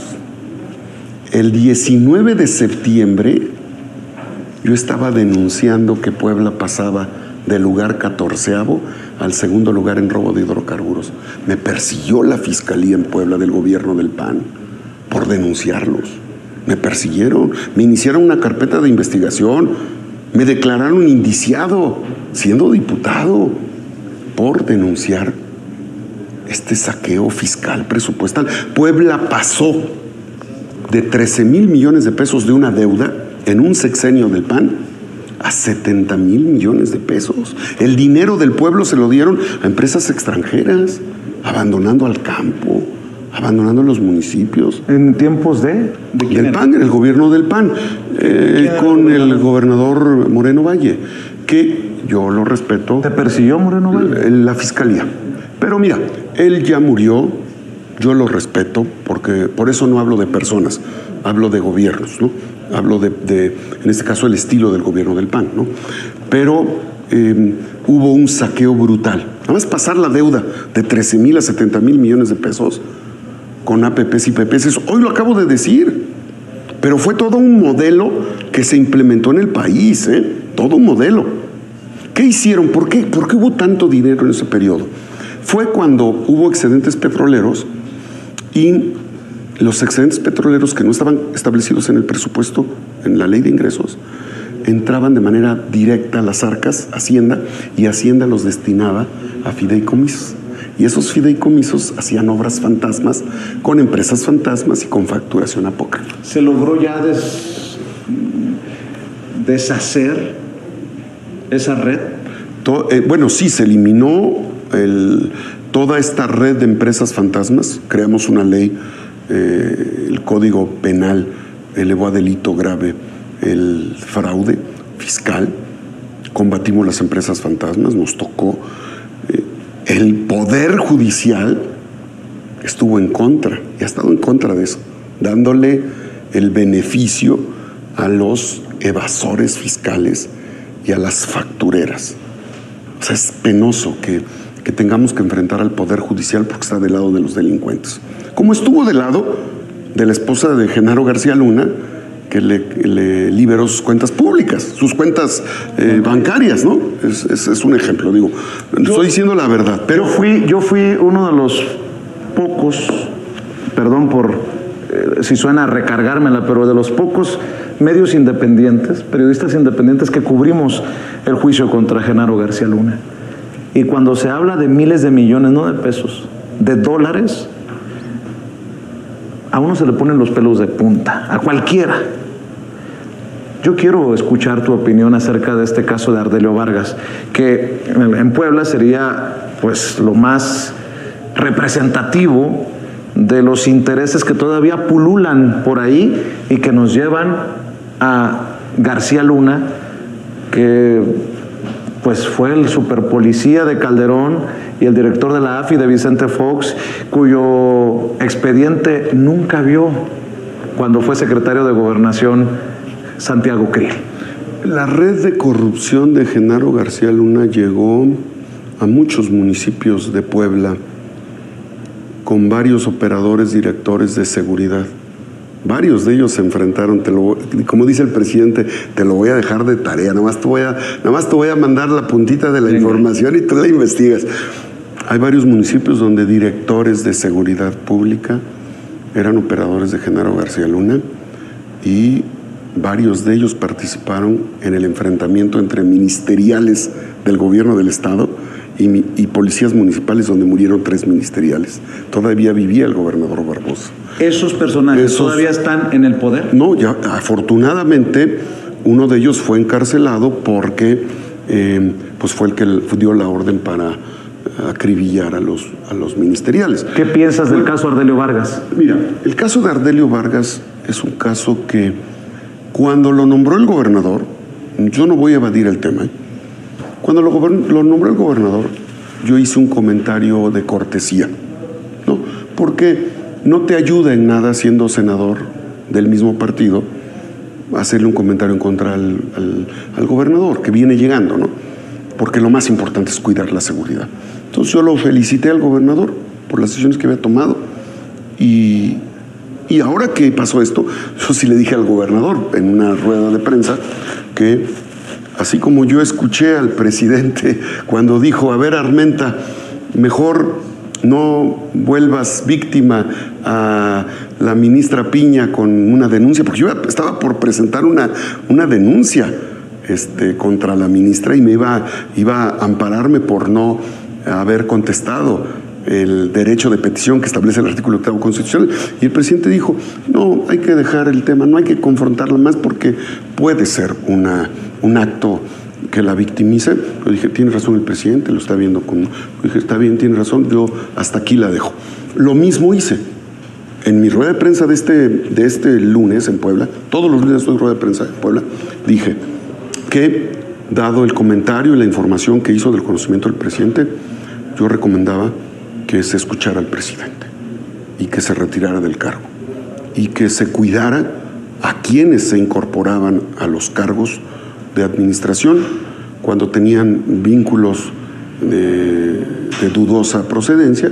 El 19 de septiembre yo estaba denunciando que Puebla pasaba del lugar 14º al segundo lugar en robo de hidrocarburos. Me persiguió la Fiscalía en Puebla del gobierno del PAN por denunciarlos. Me persiguieron, me iniciaron una carpeta de investigación, me declararon indiciado siendo diputado por denunciar este saqueo fiscal presupuestal. Puebla pasó de 13,000 millones de pesos de una deuda en un sexenio del PAN a 70,000 millones de pesos. El dinero del pueblo se lo dieron a empresas extranjeras, abandonando al campo, abandonando los municipios. ¿En tiempos de quién del PAN, en el gobierno del PAN, con el gobernador Moreno Valle, que yo lo respeto. ¿Te persiguió Moreno Valle? La Fiscalía. Pero mira, él ya murió, yo lo respeto, porque por eso no hablo de personas, hablo de gobiernos, ¿no? Hablo de en este caso, el estilo del gobierno del PAN, ¿no? Pero hubo un saqueo brutal. Nada más pasar la deuda de 13,000 a 70,000 millones de pesos con APPs y PPs. Hoy lo acabo de decir, pero fue todo un modelo que se implementó en el país, todo un modelo. ¿Qué hicieron? ¿Por qué hubo tanto dinero en ese periodo? Fue cuando hubo excedentes petroleros y los excedentes petroleros que no estaban establecidos en el presupuesto, en la ley de ingresos, entraban de manera directa a las arcas, Hacienda, y Hacienda los destinaba a fideicomisos. Y esos fideicomisos hacían obras fantasmas con empresas fantasmas y con facturación apócrifa. ¿Se logró ya deshacer esa red? Bueno, sí, se eliminó toda esta red de empresas fantasmas. Creamos una ley, el Código Penal elevó a delito grave el fraude fiscal. Combatimos las empresas fantasmas, nos tocó. El Poder Judicial estuvo en contra y ha estado en contra de eso, dándole el beneficio a los evasores fiscales y a las factureras. O sea, es penoso que tengamos que enfrentar al Poder Judicial porque está del lado de los delincuentes. Como estuvo del lado de la esposa de Genaro García Luna, que le liberó sus cuentas públicas, sus cuentas bancarias, ¿no? Es un ejemplo, digo. Estoy diciendo la verdad. Pero yo fui uno de los pocos, perdón por si suena a recargármela, pero de los pocos medios independientes, periodistas independientes que cubrimos el juicio contra Genaro García Luna. Y cuando se habla de miles de millones, no de pesos, de dólares, a uno se le ponen los pelos de punta, a cualquiera. Yo quiero escuchar tu opinión acerca de este caso de Ardelio Vargas, que en Puebla sería pues lo más representativo de los intereses que todavía pululan por ahí y que nos llevan a García Luna, que pues fue el superpolicía de Calderón y el director de la AFI de Vicente Fox, cuyo expediente nunca vio cuando fue secretario de Gobernación Santiago Krill. La red de corrupción de Genaro García Luna llegó a muchos municipios de Puebla con varios operadores directores de seguridad. Varios de ellos se enfrentaron, como dice el presidente, te lo voy a dejar de tarea, nada más te voy a mandar la puntita de la información y tú la investigas. Hay varios municipios donde directores de seguridad pública eran operadores de Genaro García Luna y varios de ellos participaron en el enfrentamiento entre ministeriales del gobierno del estado y policías municipales, donde murieron 3 ministeriales. Todavía vivía el gobernador Barbosa. ¿Esos personajes todavía están en el poder? No, ya afortunadamente uno de ellos fue encarcelado porque pues fue el que dio la orden para acribillar a los ministeriales. ¿Qué piensas del caso Ardelio Vargas? Mira, el caso de Ardelio Vargas es un caso que cuando lo nombró el gobernador, yo no voy a evadir el tema, cuando lo nombró el gobernador, yo hice un comentario de cortesía, ¿no? Porque no te ayuda en nada, siendo senador del mismo partido, hacerle un comentario en contra al gobernador que viene llegando, ¿no? Porque lo más importante es cuidar la seguridad. Entonces yo lo felicité al gobernador por las decisiones que había tomado y ahora que pasó esto, yo sí le dije al gobernador en una rueda de prensa que así como yo escuché al presidente cuando dijo, a ver, Armenta, mejor no vuelvas víctima a la ministra Piña con una denuncia, porque yo estaba por presentar una denuncia contra la ministra y me iba a ampararme por no haber contestado el derecho de petición que establece el artículo 8º constitucional. Y el presidente dijo, no, hay que dejar el tema, no hay que confrontarla más porque puede ser un acto que la victimice. Yo dije, tiene razón el presidente, lo está viendo con... Yo dije, está bien, tiene razón, yo hasta aquí la dejo. Lo mismo hice. En mi rueda de prensa de este lunes en Puebla, todos los lunes estoy en rueda de prensa en Puebla, dije que, dado el comentario y la información que hizo del conocimiento del presidente, yo recomendaba que se escuchara al presidente y que se retirara del cargo y que se cuidara a quienes se incorporaban a los cargos de administración cuando tenían vínculos de dudosa procedencia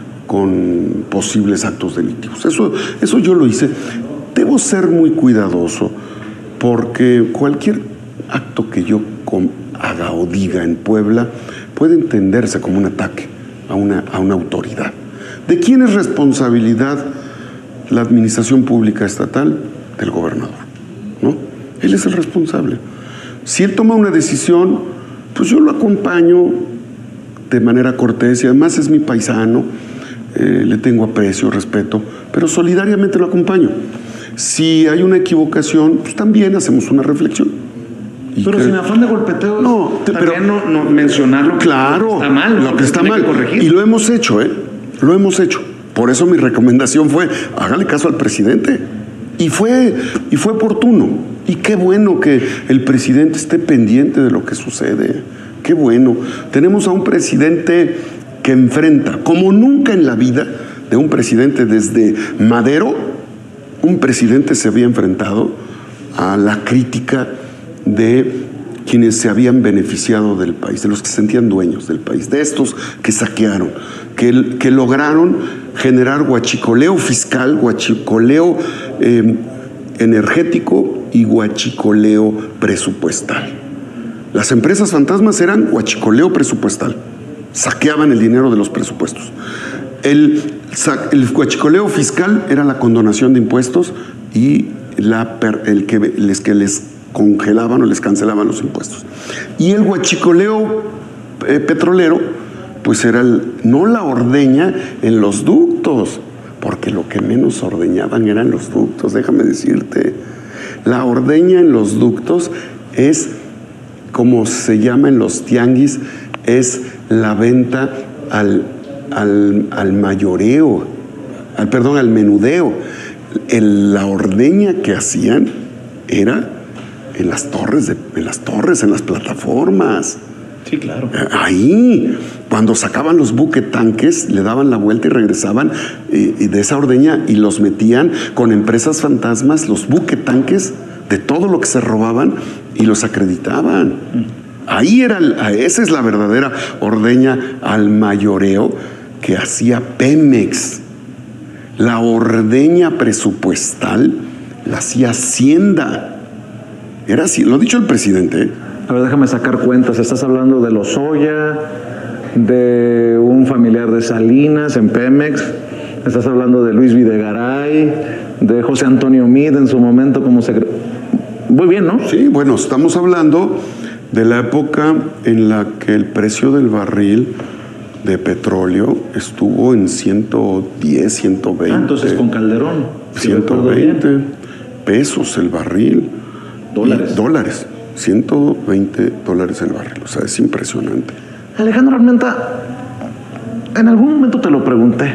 con posibles actos delictivos. Eso yo lo hice. Debo ser muy cuidadoso porque cualquier acto que yo haga o diga en Puebla puede entenderse como un ataque a una autoridad. ¿De quién es responsabilidad la administración pública estatal? Del gobernador, ¿no? Él es el responsable. Si él toma una decisión, pues yo lo acompaño de manera cortés y además es mi paisano, le tengo aprecio, respeto, pero solidariamente lo acompaño. Si hay una equivocación, pues también hacemos una reflexión. Pero sin afán de golpeteo, pero no mencionar lo que está mal. Lo que está mal. Y lo hemos hecho, Lo hemos hecho. Por eso mi recomendación fue, hágale caso al presidente. Y fue oportuno. Y qué bueno que el presidente esté pendiente de lo que sucede. Qué bueno. Tenemos a un presidente que enfrenta, como nunca en la vida de un presidente desde Madero, un presidente se había enfrentado a la crítica de quienes se habían beneficiado del país, de los que se sentían dueños del país, de estos que saquearon, que lograron generar huachicoleo fiscal, huachicoleo energético y huachicoleo presupuestal. Las empresas fantasmas eran huachicoleo presupuestal, saqueaban el dinero de los presupuestos. El huachicoleo fiscal era la condonación de impuestos y el que les congelaban o les cancelaban los impuestos. Y el huachicoleo petrolero, pues era no la ordeña en los ductos, porque lo que menos ordeñaban eran los ductos, déjame decirte. La ordeña en los ductos es, como se llama en los tianguis, es la venta al mayoreo, al menudeo. La ordeña que hacían era en las torres, en las plataformas. Sí, claro. Ahí, cuando sacaban los buquetanques, le daban la vuelta y regresaban y de esa ordeña y los metían con empresas fantasmas, los buquetanques de todo lo que se robaban y los acreditaban. Ahí esa es la verdadera ordeña al mayoreo que hacía Pemex. La ordeña presupuestal la hacía Hacienda. Era así, lo ha dicho el presidente. A ver, déjame sacar cuentas. Estás hablando de Lozoya, de un familiar de Salinas en Pemex. Estás hablando de Luis Videgaray, de José Antonio Meade en su momento como secretario. Muy bien, ¿no? Sí, bueno, estamos hablando de la época en la que el precio del barril de petróleo estuvo en 110, 120. Entonces con Calderón. 120 pesos el barril. Dólares. 120 dólares el barril. O sea, es impresionante. Alejandro Armenta, en algún momento te lo pregunté.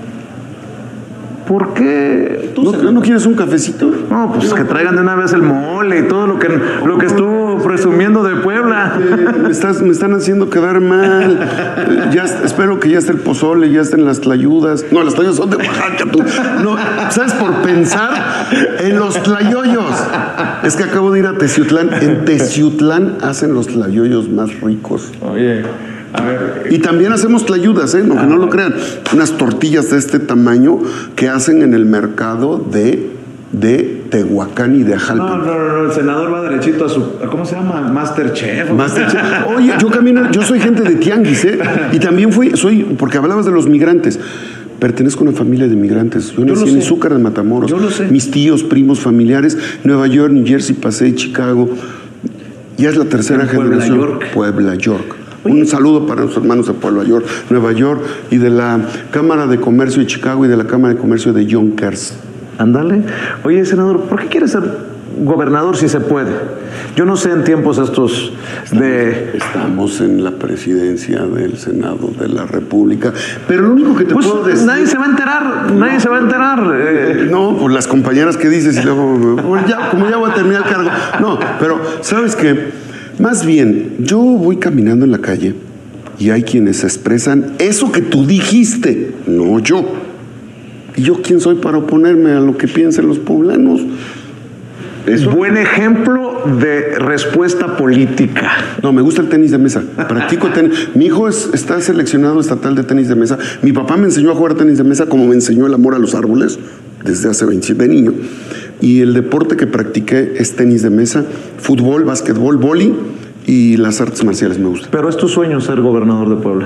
¿Por qué? ¿No quieres un cafecito? No, pues que traigan de una vez el mole y todo lo que estuvo presumiendo de Puebla. Me están haciendo quedar mal. Espero que ya esté el pozole, ya estén las tlayudas. No, las tlayudas son de Oaxaca, tú. No, ¿sabes? Por pensar en los tlayoyos. Es que acabo de ir a Teciutlán. En Teciutlán hacen los tlayoyos más ricos. Oye, a ver. Y también hacemos tlayudas, que no lo crean. Unas tortillas de este tamaño que hacen en el mercado de Tehuacán y de Ajalpan. No, el senador va derechito a su, ¿cómo se llama? Masterchef. Oye, yo soy gente de tianguis, y también porque hablabas de los migrantes. Pertenezco a una familia de migrantes. Yo nací en Izúcar de Matamoros. Yo lo sé. Mis tíos, primos, familiares, Nueva York, New Jersey, Pasay, Chicago. Ya es la tercera generación. Puebla, York. Un saludo para nuestros hermanos de Puebla, York, Nueva York, y de la Cámara de Comercio de Chicago y de la Cámara de Comercio de Yonkers. Ándale. Oye, senador, ¿por qué quieres ser gobernador si se puede? Yo no sé en tiempos estos de... Estamos en la presidencia del Senado de la República, pero lo único que te puedo decir... Nadie se va a enterar. No, pues las compañeras que dices y luego, como ya voy a terminar el cargo. No, pero ¿sabes qué? Más bien, yo voy caminando en la calle y hay quienes expresan eso que tú dijiste, no yo. ¿Y yo quién soy para oponerme a lo que piensen los poblanos? Eso. Buen ejemplo de respuesta política. No, me gusta el tenis de mesa. Practico tenis. Mi hijo está seleccionado estatal de tenis de mesa. Mi papá me enseñó a jugar tenis de mesa como me enseñó el amor a los árboles desde hace 27 de niño. Y el deporte que practiqué es tenis de mesa, fútbol, básquetbol, vóley y las artes marciales me gustan. ¿Pero es tu sueño ser gobernador de Puebla?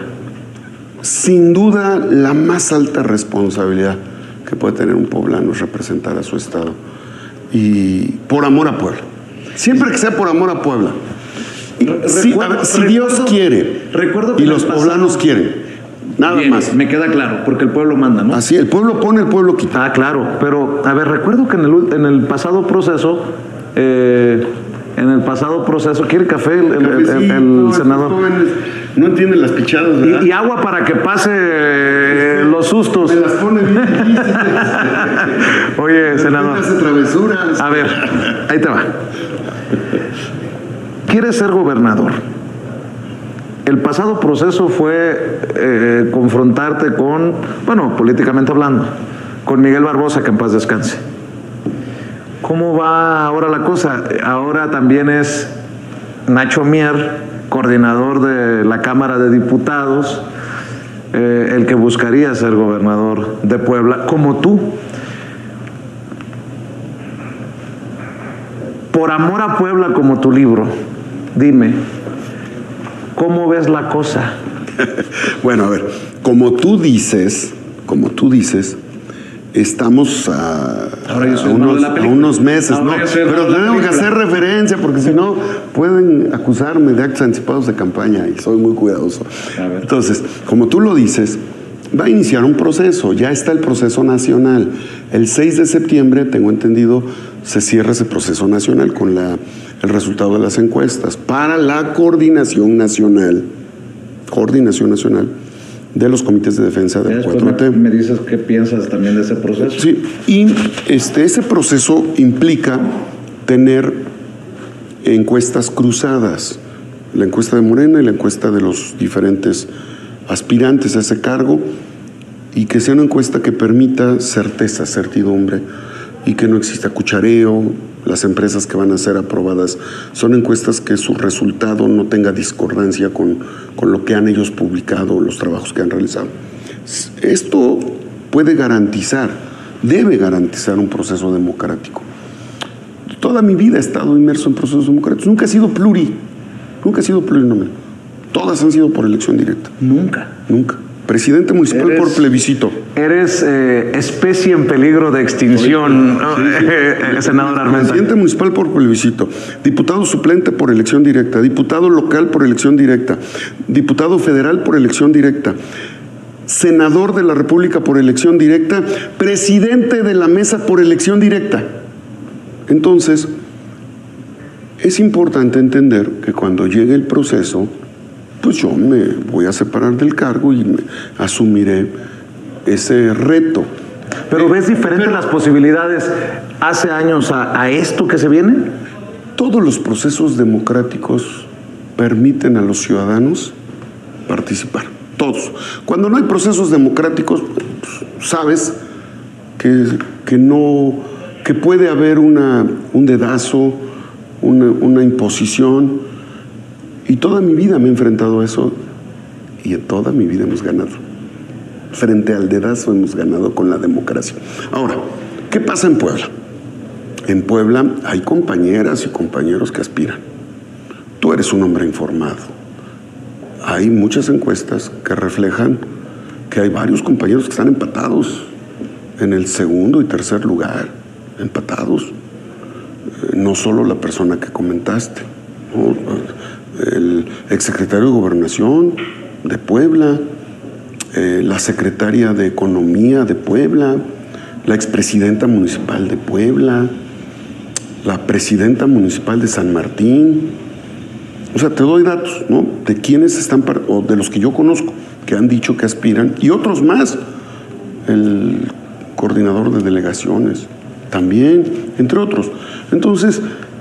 Sin duda, la más alta responsabilidad que puede tener un poblano es representar a su estado. Y por amor a Puebla. Siempre que sea por amor a Puebla. Si Dios quiere y los poblanos quieren. Nada bien, más. Me queda claro, porque el pueblo manda, ¿no? Así, el pueblo pone, el pueblo quita. Claro, pero, a ver, recuerdo que en el pasado proceso, ¿quiere café el senador? No entienden las pichadas, ¿verdad? Y agua para que pase los sustos. Me las pone bien difíciles. Oye, senador. Hace travesuras. A ver, ahí te va. ¿Quieres ser gobernador? El pasado proceso fue confrontarte políticamente hablando, con Miguel Barbosa, que en paz descanse. ¿Cómo va ahora la cosa? Ahora también es Nacho Mier, coordinador de la Cámara de Diputados, el que buscaría ser gobernador de Puebla, como tú. Por amor a Puebla, como tu libro, dime, ¿cómo ves la cosa? Bueno, a ver, como tú dices, como tú dices, estamos a unos meses, ¿no? Pero tenemos que hacer referencia porque si no pueden acusarme de actos anticipados de campaña y soy muy cuidadoso. Entonces, como tú lo dices, va a iniciar un proceso, ya está el proceso nacional. El 6 de septiembre, tengo entendido, se cierra ese proceso nacional con el resultado de las encuestas para la coordinación nacional de los comités de defensa del 4T. Me dices qué piensas también de ese proceso. Sí, y ese proceso implica tener encuestas cruzadas, la encuesta de Morena y la encuesta de los diferentes aspirantes a ese cargo, y que sea una encuesta que permita certeza, certidumbre, y que no exista cuchareo. Las empresas que van a ser aprobadas son encuestas que su resultado no tenga discordancia con lo que han ellos publicado, los trabajos que han realizado. Esto puede garantizar, debe garantizar un proceso democrático. Toda mi vida he estado inmerso en procesos democráticos. Nunca he sido plurinominal. Todas han sido por elección directa. Nunca. Presidente municipal por plebiscito. Eres especie en peligro de extinción, senador Armenta. Presidente municipal por plebiscito, diputado suplente por elección directa, diputado local por elección directa, diputado federal por elección directa, senador de la República por elección directa, presidente de la mesa por elección directa. Entonces, es importante entender que cuando llegue el proceso, pues yo me voy a separar del cargo y asumiré ese reto. ¿Pero ves diferentes las posibilidades hace años a esto que se viene? Todos los procesos democráticos permiten a los ciudadanos participar, todos. Cuando no hay procesos democráticos, pues, sabes que puede haber un dedazo, una imposición. Y toda mi vida me he enfrentado a eso y en toda mi vida hemos ganado. Frente al dedazo hemos ganado con la democracia. Ahora, ¿qué pasa en Puebla? En Puebla hay compañeras y compañeros que aspiran. Tú eres un hombre informado. Hay muchas encuestas que reflejan que hay varios compañeros que están empatados en el segundo y tercer lugar, empatados. No solo la persona que comentaste, ¿no? El exsecretario de Gobernación de Puebla, la secretaria de Economía de Puebla, la expresidenta municipal de Puebla, la presidenta municipal de San Martín. O sea, te doy datos, ¿no? De quienes están, o de los que yo conozco, que han dicho que aspiran, y otros más. El coordinador de delegaciones también, entre otros. Entonces,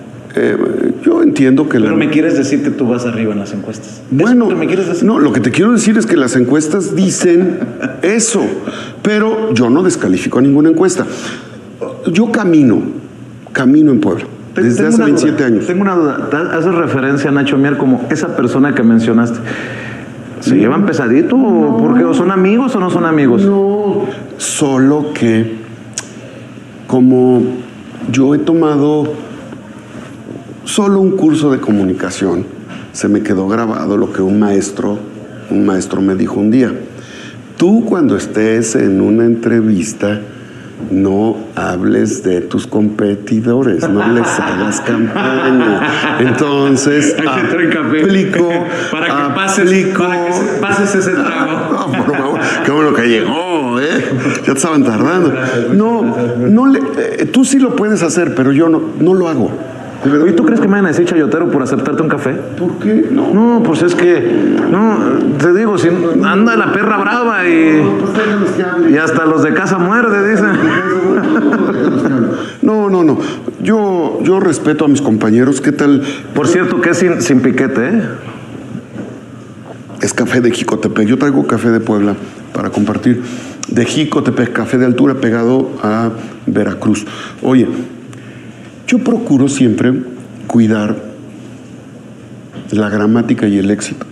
yo entiendo que... Pero me quieres decir que tú vas arriba en las encuestas. Bueno, ¿me quieres decir? No, lo que te quiero decir es que las encuestas dicen eso, pero yo no descalifico a ninguna encuesta. Yo camino en Puebla desde hace 27 años. Tengo una duda. ¿Haces referencia a Nacho Mier como esa persona que mencionaste? ¿Se llevan pesadito? No. ¿Porque son amigos o no son amigos? No, solo que como yo he tomado solo un curso de comunicación, se me quedó grabado lo que un maestro me dijo un día. Tú cuando estés en una entrevista, no hables de tus competidores, no les hagas campaña. Entonces, aplico para que pases ese trago. No, por favor, qué bueno que llegó, ya te estaban tardando. Tú sí lo puedes hacer, pero yo no lo hago. ¿Y tú crees que me van a decir chayotero por aceptarte un café? ¿Por qué? No, pues es que, te digo, si anda la perra brava y hasta los de casa muerde, dicen. No. Yo respeto a mis compañeros. ¿Qué tal? Por cierto, que es sin piquete, ¿eh? Es café de Jicotepec. Yo traigo café de Puebla para compartir. De Jicotepec, café de altura pegado a Veracruz. Oye, yo procuro siempre cuidar la gramática y el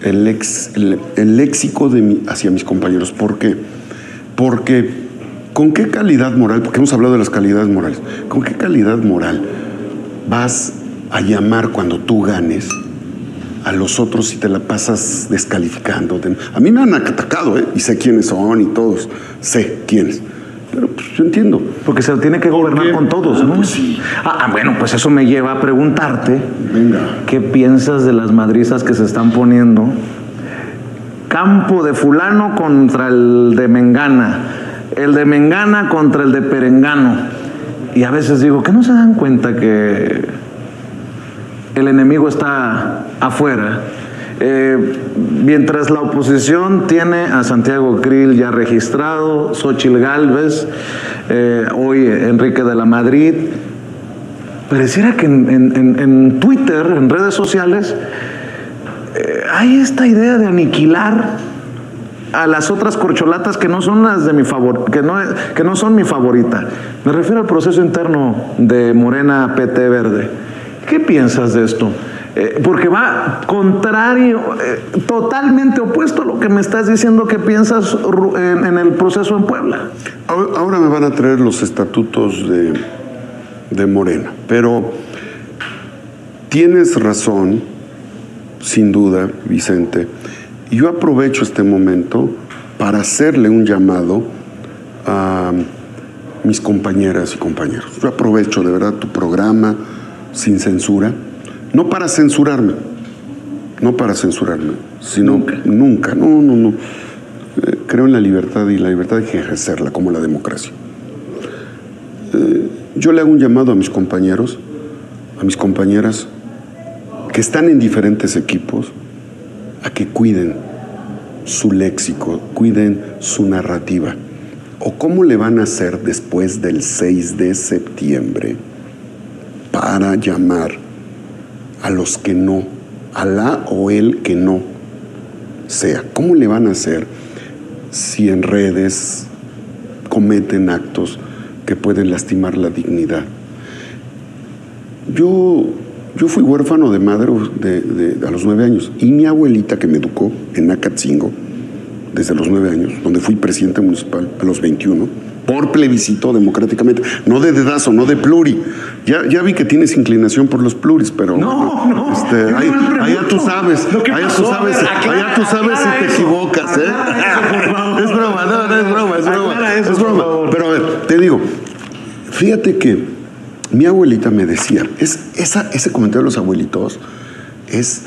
léxico hacia mis compañeros. ¿Por qué? Porque ¿con qué calidad moral? Porque hemos hablado de las calidades morales. ¿Con qué calidad moral vas a llamar cuando tú ganes a los otros y te la pasas descalificando. A mí me han atacado, y sé quiénes son y todos, sé quiénes. Pero pues, yo entiendo. Porque se tiene que gobernar con todos, ¿no? Pues sí. Bueno, pues eso me lleva a preguntarte, Venga. ¿qué piensas de las madrizas que se están poniendo? Campo de fulano contra el de Mengana, el de Mengana contra el de Perengano. Y a veces digo, ¿que no se dan cuenta que el enemigo está afuera? Mientras la oposición tiene a Santiago Krill ya registrado, Xóchitl Gálvez, hoy Enrique de la Madrid, pareciera que en Twitter, en redes sociales, hay esta idea de aniquilar a las otras corcholatas que no son las de mi favor, que no son mi favorita. Me refiero al proceso interno de Morena PT Verde. ¿Qué piensas de esto? Porque va contrario, totalmente opuesto a lo que me estás diciendo que piensas en el proceso en Puebla. Ahora me van a traer los estatutos de Morena, pero tienes razón, sin duda, Vicente. Y yo aprovecho este momento para hacerle un llamado a mis compañeras y compañeros. Yo aprovecho de verdad tu programa sin censura. No para censurarme, sino nunca. No. Creo en la libertad y la libertad hay que ejercerla como la democracia. Yo le hago un llamado a mis compañeros, a mis compañeras que están en diferentes equipos, a que cuiden su léxico, cuiden su narrativa. ¿O cómo le van a hacer después del 6 de septiembre para llamar a los que no, a la o el que no sea? ¿Cómo le van a hacer si en redes cometen actos que pueden lastimar la dignidad? Yo fui huérfano de madre a los 9 años, y mi abuelita, que me educó en Acatzingo desde los 9 años, donde fui presidente municipal a los 21, por plebiscito democráticamente, no de dedazo, no de pluri. Ya vi que tienes inclinación por los pluris, pero No. Allá tú sabes si te equivocas, Es broma. Pero a ver, te digo, fíjate que mi abuelita me decía, ese comentario de los abuelitos es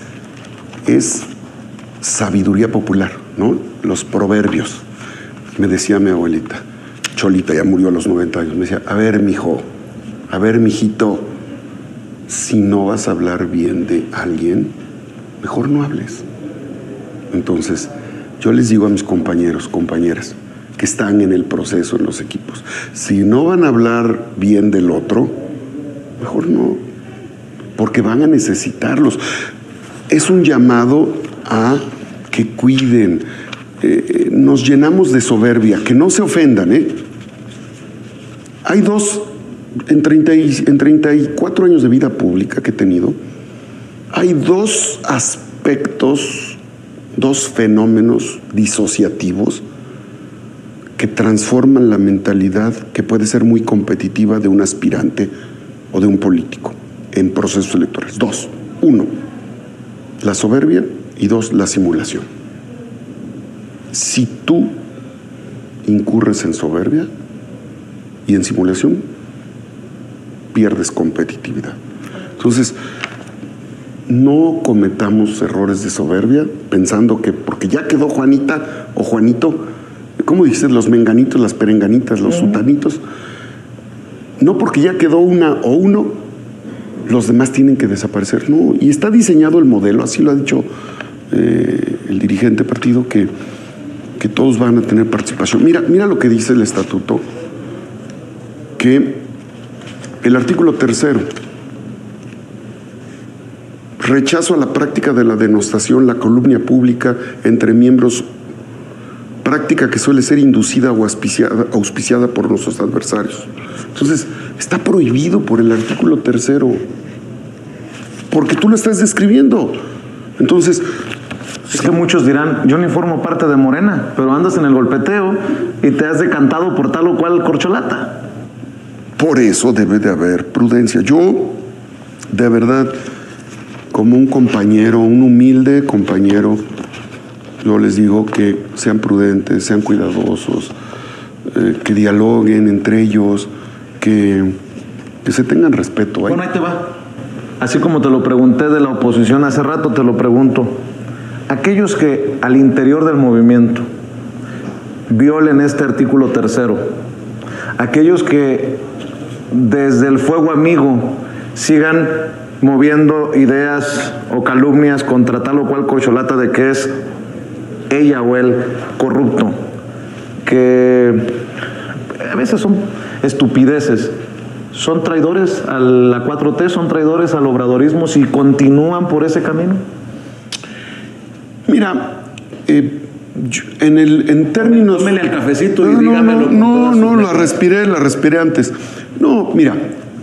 sabiduría popular, ¿no? Los proverbios. Me decía mi abuelita, Cholita, ya murió a los 90 años, me decía, a ver, mijito, si no vas a hablar bien de alguien, mejor no hables. Entonces, yo les digo a mis compañeros, compañeras, que están en el proceso, en los equipos, si no van a hablar bien del otro, mejor no, porque van a necesitarlos. Es un llamado a que cuiden. Nos llenamos de soberbia, que no se ofendan, Hay en 34 años de vida pública que he tenido, hay 2 aspectos, 2 fenómenos disociativos que transforman la mentalidad que puede ser muy competitiva de un aspirante o de un político en procesos electorales. 2. 1, la soberbia, y 2, la simulación. Si tú incurres en soberbia y en simulación, pierdes competitividad. Entonces, no cometamos errores de soberbia pensando que porque ya quedó Juanita o Juanito, ¿cómo dices? Los menganitos, las perenganitas, los sutanitos. No porque ya quedó una o uno, los demás tienen que desaparecer. No, y está diseñado el modelo, así lo ha dicho el dirigente partido, que todos van a tener participación. Mira lo que dice el estatuto, que el artículo 3, rechazo a la práctica de la denostación, la calumnia pública entre miembros, práctica que suele ser inducida o auspiciada por nuestros adversarios. Entonces, está prohibido por el artículo 3, porque tú lo estás describiendo. Entonces, es que muchos dirán, yo ni formo parte de Morena, pero andas en el golpeteo y te has decantado por tal o cual corcholata. Por eso debe de haber prudencia. Yo, de verdad, como un compañero, un humilde compañero, yo les digo que sean prudentes, sean cuidadosos, que dialoguen entre ellos, que se tengan respeto. Bueno, ahí te va. Así como te lo pregunté de la oposición hace rato, te lo pregunto. Aquellos que al interior del movimiento violen este artículo 3º, aquellos que desde el fuego amigo sigan moviendo ideas o calumnias contra tal o cual corcholata de que es ella o él corrupto, que a veces son estupideces, son traidores a la 4T, son traidores al obradorismo si continúan por ese camino. Mira, en términos... Tómele al cafecito y dígamelo. No, la respiré antes. No, mira,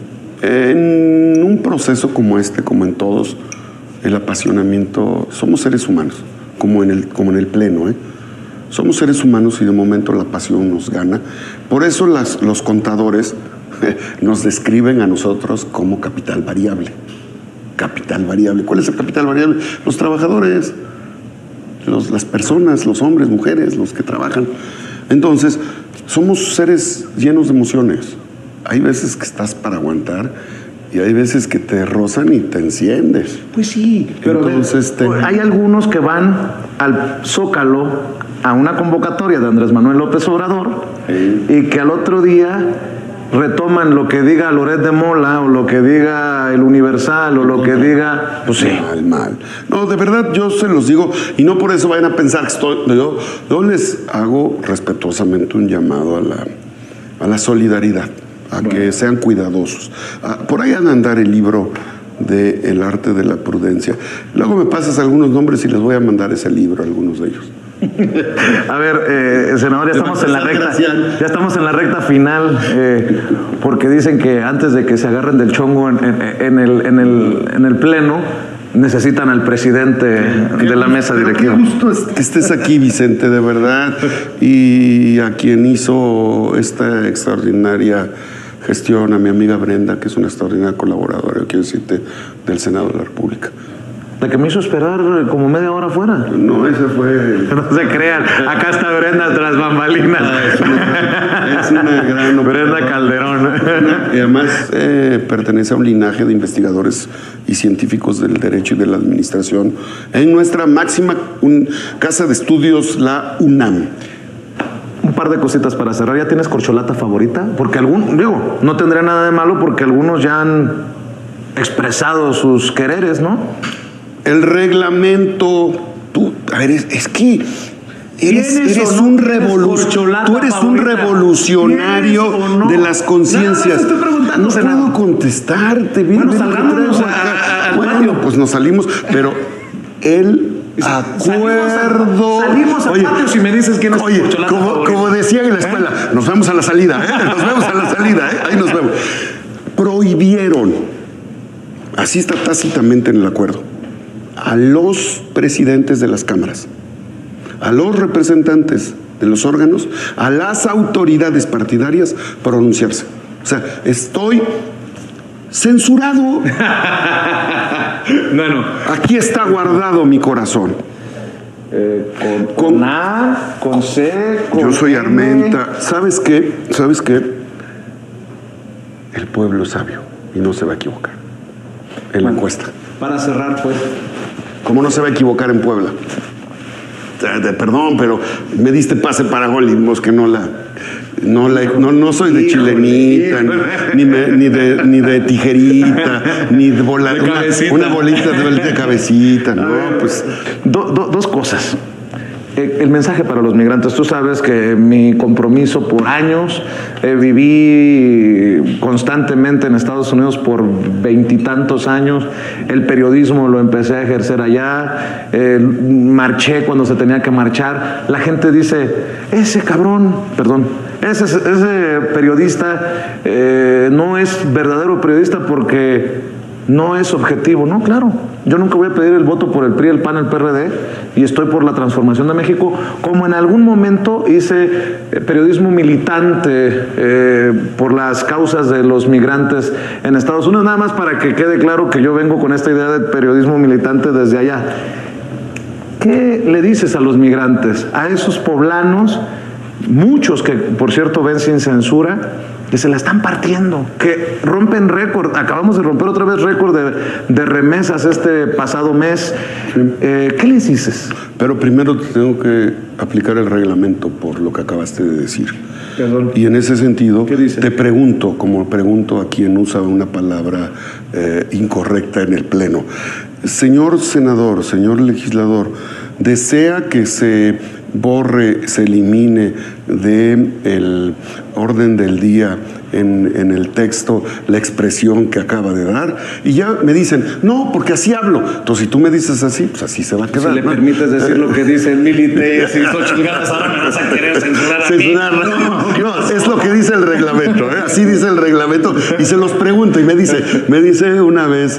en un proceso como este, como en todos, el apasionamiento, somos seres humanos, como en el pleno, ¿eh? Somos seres humanos y de momento la pasión nos gana. Por eso los contadores nos describen a nosotros como capital variable. Capital variable. ¿Cuál es el capital variable? Los trabajadores, las personas, los hombres, mujeres, los que trabajan. Entonces, somos seres llenos de emociones. Hay veces que estás para aguantar y hay veces que te rozan y te enciendes. Pues sí, pero entonces, hay algunos que van al Zócalo a una convocatoria de Andrés Manuel López Obrador, sí, y que al otro día retoman lo que diga Loret de Mola o lo que diga El Universal o lo que diga, pues sí. Mal. No, de verdad yo se los digo y no por eso vayan a pensar que estoy... Yo les hago respetuosamente un llamado a la solidaridad, a que sean cuidadosos. Por ahí han de andar el libro de El arte de la prudencia. Luego me pasas algunos nombres y les voy a mandar ese libro a algunos de ellos. A ver, senador, ya estamos en la recta final, porque dicen que antes de que se agarren del chongo en el pleno, necesitan al presidente de la mesa directiva. Qué gusto que estés aquí, Vicente, de verdad, y a quien hizo esta extraordinaria gestión, a mi amiga Brenda, que es una extraordinaria colaboradora, quiero decirte, del Senado de la República. La que me hizo esperar como media hora afuera. No, ese fue... No se crean, acá está Brenda tras bambalinas. Es una gran... Brenda Calderón. Y además pertenece a un linaje de investigadores y científicos del derecho y de la administración en nuestra máxima casa de estudios, la UNAM. Un par de cositas para cerrar. ¿Ya tienes corcholata favorita? Porque no tendría nada de malo porque algunos ya han expresado sus quereres, ¿no? El reglamento, a ver, es que eres un revolucionario de las conciencias. No puedo contestarte. Bueno, salgámonos al patio. Pues nos salimos, pero el acuerdo... Salimos al patio si me dices quién es tu corcholata favorita. Como decían en la escuela, nos vemos a la salida, nos vemos a la salida, ahí nos vemos. Prohibieron, así está tácitamente en el acuerdo, a los presidentes de las cámaras, a los representantes de los órganos, a las autoridades partidarias pronunciarse. O sea, estoy censurado. Bueno, aquí está guardado mi corazón. Con A, con C, con yo soy M. Armenta. ¿Sabes qué? El pueblo es sabio y no se va a equivocar en la encuesta. Para cerrar, pues. ¿Cómo no se va a equivocar en Puebla? Perdón, pero me diste pase para gol y vos que no soy de chilenita, ni de tijerita, ni de una bolita de cabecita, no, pues. Dos cosas. El mensaje para los migrantes. Tú sabes que mi compromiso por años, viví constantemente en Estados Unidos por 20 y tantos años. El periodismo lo empecé a ejercer allá. Marché cuando se tenía que marchar. La gente dice, ese periodista no es verdadero periodista porque no es objetivo. No, claro, yo nunca voy a pedir el voto por el PRI, el PAN, el PRD, y estoy por la transformación de México, como en algún momento hice periodismo militante por las causas de los migrantes en Estados Unidos, nada más para que quede claro que yo vengo con esta idea de periodismo militante desde allá. ¿Qué le dices a los migrantes, a esos poblanos, muchos que por cierto ven sin censura, que se la están partiendo, que rompen récord? Acabamos de romper otra vez récord de remesas este pasado mes. ¿Qué les dices? Pero primero tengo que aplicar el reglamento por lo que acabaste de decir. Perdón. Y en ese sentido, te pregunto, como pregunto a quien usa una palabra incorrecta en el Pleno. Señor senador, señor legislador, ¿desea que se borre, se elimine del orden del día en el texto la expresión que acaba de dar? Y ya me dicen, no, porque así hablo. Entonces, si tú me dices así, pues así se va a quedar. Si le permites decir lo que dice el Milite y así, Xochitl Gálvez, ahora me vas a querer censurar a mí. No, es lo que dice el reglamento, ¿eh? Así dice el reglamento. Y se los pregunto y me dice una vez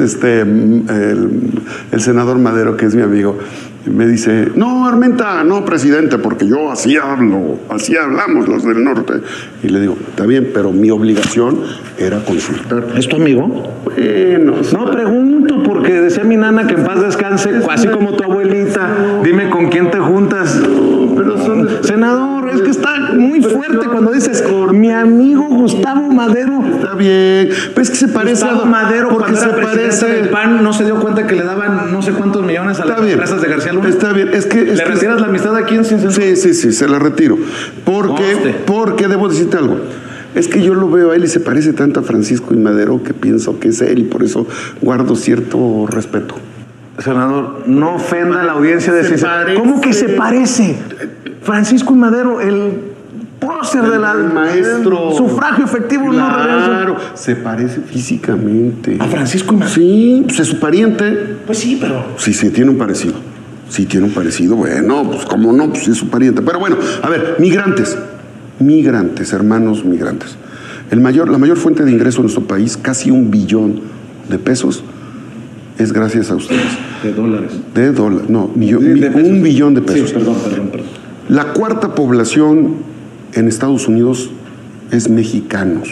el senador Madero, que es mi amigo, me dice, no, Armenta, no, presidente, porque yo así hablo, así hablamos los del norte. Y le digo, está bien, pero mi obligación era consultar. ¿Es tu amigo? Bueno, no, pregunto, porque decía mi nana que en paz descanse, así como tu abuelita. Dime con quién te juntas. Senador, es que está muy fuerte cuando dices, mi amigo Gustavo Madero. Está bien, pero es que se parece Gustavo Madero, porque cuando era presidente del PAN, no se dio cuenta que le daban no sé cuántos millones a las empresas de García Luna. Está bien, es que... ¿Le retiras la amistad aquí en Sin Censura? Sí, se la retiro. Porque debo decirte algo. Es que yo lo veo a él y se parece tanto a Francisco I. Madero que pienso que es él y por eso guardo cierto respeto. Senador, no ofenda a la audiencia de Sin Censura. ¿Cómo que se parece? Francisco I. Madero, el prócer del maestro. Sufragio efectivo, claro, se parece físicamente. ¿A Francisco I. Madero? Sí, pues es su pariente. Pues sí, pero... Sí, tiene un parecido. Sí, tiene un parecido. Bueno, pues cómo no, pues es su pariente. Pero bueno, a ver, migrantes, hermanos migrantes. La mayor fuente de ingreso en nuestro país, casi $1 billón de pesos, es gracias a ustedes. ¿De dólares? De dólares, no, $1 billón de pesos. Sí, perdón. La cuarta población en Estados Unidos es mexicanos.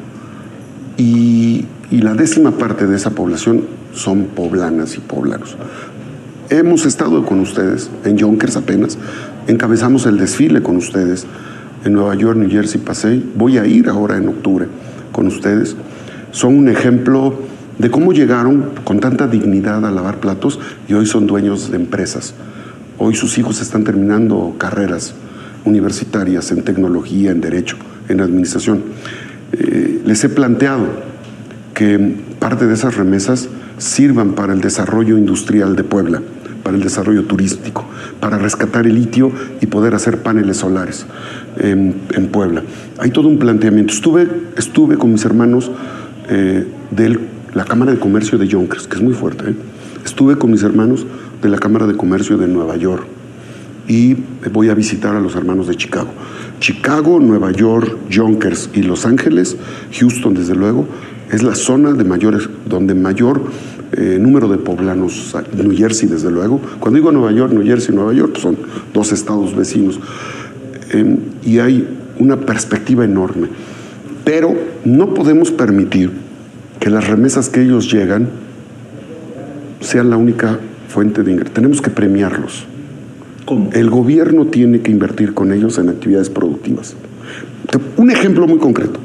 Y la 10ª parte de esa población son poblanas y poblanos. Hemos estado con ustedes en Yonkers apenas, encabezamos el desfile con ustedes en Nueva York, New Jersey, pasé. Voy a ir ahora en octubre con ustedes. Son un ejemplo de cómo llegaron con tanta dignidad a lavar platos y hoy son dueños de empresas. Hoy sus hijos están terminando carreras universitarias en tecnología, en derecho, en administración. Les he planteado que parte de esas remesas sirvan para el desarrollo industrial de Puebla, para el desarrollo turístico, para rescatar el litio y poder hacer paneles solares en Puebla. Hay todo un planteamiento. Estuve con mis hermanos de la Cámara de Comercio de Yonkers, que es muy fuerte. Estuve con mis hermanos de la Cámara de Comercio de Nueva York y voy a visitar a los hermanos de Chicago. Chicago, Nueva York, Yonkers y Los Ángeles, Houston desde luego, es la zona donde mayor número de poblanos. New Jersey desde luego. Cuando digo Nueva York, New Jersey y Nueva York, pues son 2 estados vecinos. Y hay una perspectiva enorme. Pero no podemos permitir que las remesas que ellos llegan sean la única fuente de ingreso. Tenemos que premiarlos. ¿Cómo? El gobierno tiene que invertir con ellos en actividades productivas. Un ejemplo muy concreto.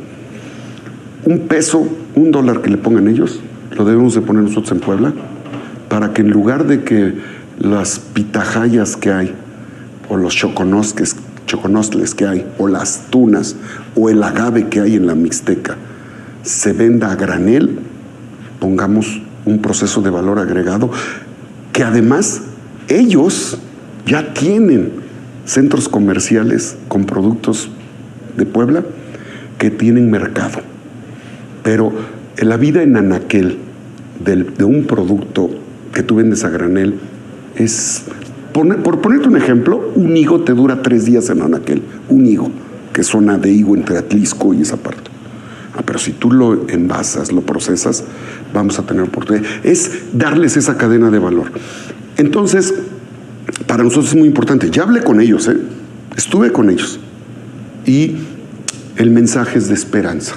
$1 que le pongan ellos, lo debemos de poner nosotros en Puebla, para que en lugar de que las pitahayas que hay, o los choconostles que hay, o las tunas, o el agave que hay en la Mixteca, se venda a granel, pongamos un proceso de valor agregado, que además ellos ya tienen centros comerciales con productos de Puebla que tienen mercado. Pero la vida en anaquel de un producto que tú vendes a granel es, por ponerte un ejemplo, un higo te dura 3 días en anaquel, un higo, que es zona de higo entre Atlisco y esa parte. Pero si tú lo envasas, lo procesas, vamos a tener oportunidad. Es darles esa cadena de valor. Entonces, para nosotros es muy importante. Ya hablé con ellos, estuve con ellos. Y el mensaje es de esperanza.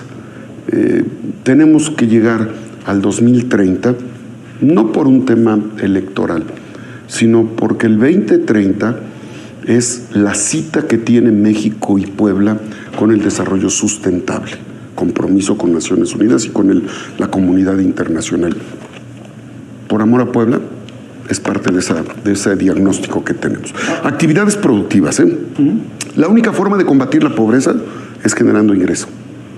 Tenemos que llegar al 2030, no por un tema electoral, sino porque el 2030 es la cita que tiene México y Puebla con el desarrollo sustentable, compromiso con Naciones Unidas y con la comunidad internacional. Por amor a Puebla, es parte de ese diagnóstico que tenemos. Actividades productivas. La única forma de combatir la pobreza es generando ingreso.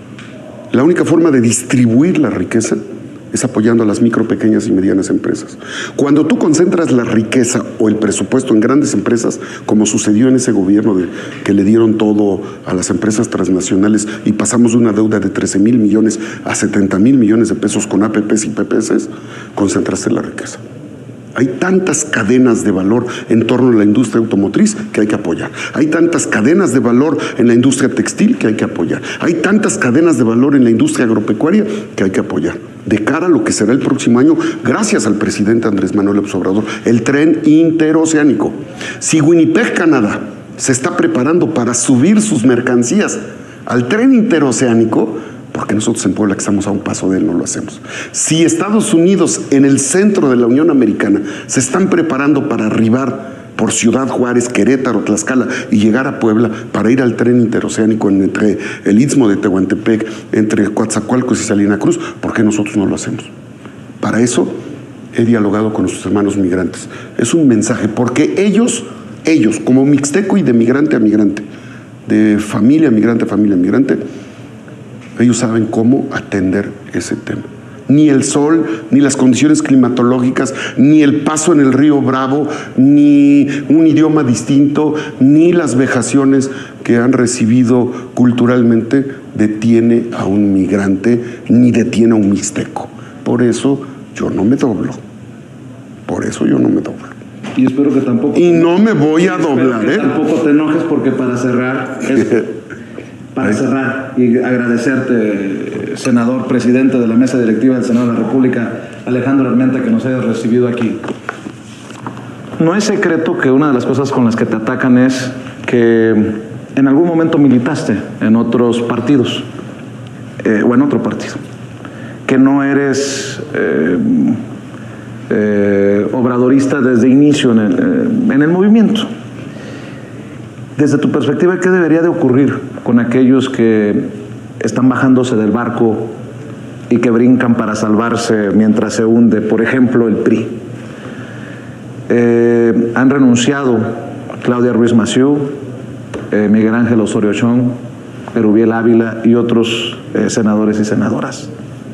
La única forma de distribuir la riqueza es apoyando a las micro, pequeñas y medianas empresas. Cuando tú concentras la riqueza o el presupuesto en grandes empresas, como sucedió en ese gobierno que le dieron todo a las empresas transnacionales y pasamos de una deuda de 13,000 millones a 70,000 millones de pesos con APPs y PPS, concentraste la riqueza. Hay tantas cadenas de valor en torno a la industria automotriz que hay que apoyar. Hay tantas cadenas de valor en la industria textil que hay que apoyar. Hay tantas cadenas de valor en la industria agropecuaria que hay que apoyar. De cara a lo que será el próximo año, gracias al presidente Andrés Manuel López Obrador, el tren interoceánico. Si Winnipeg, Canadá, se está preparando para subir sus mercancías al tren interoceánico, porque nosotros en Puebla, que estamos a un paso de él, no lo hacemos. Si Estados Unidos, en el centro de la Unión Americana, se están preparando para arribar por Ciudad Juárez, Querétaro, Tlaxcala y llegar a Puebla para ir al tren interoceánico entre el Istmo de Tehuantepec, entre Coatzacoalcos y Salina Cruz, ¿por qué nosotros no lo hacemos? Para eso he dialogado con nuestros hermanos migrantes. Es un mensaje, porque ellos, como mixteco y de migrante a migrante, de familia migrante a familia migrante, ellos saben cómo atender ese tema. Ni el sol, ni las condiciones climatológicas, ni el paso en el río Bravo, ni un idioma distinto, ni las vejaciones que han recibido culturalmente detiene a un migrante, ni detiene a un mixteco. Por eso yo no me doblo. Por eso yo no me doblo. Y espero que tampoco... Y no me voy a doblar, Tampoco te enojes, porque para cerrar... Para cerrar y agradecerte, senador, presidente de la mesa directiva del Senado de la República, Alejandro Armenta, que nos hayas recibido aquí. No es secreto que una de las cosas con las que te atacan es que en algún momento militaste en otros partidos, o en otro partido, que no eres obradorista desde inicio en el movimiento. Desde tu perspectiva, ¿qué debería de ocurrir con aquellos que están bajándose del barco y que brincan para salvarse mientras se hunde? Por ejemplo, el PRI. Han renunciado Claudia Ruiz Massieu, Miguel Ángel Osorio Chong, Erubiel Ávila y otros senadores y senadoras.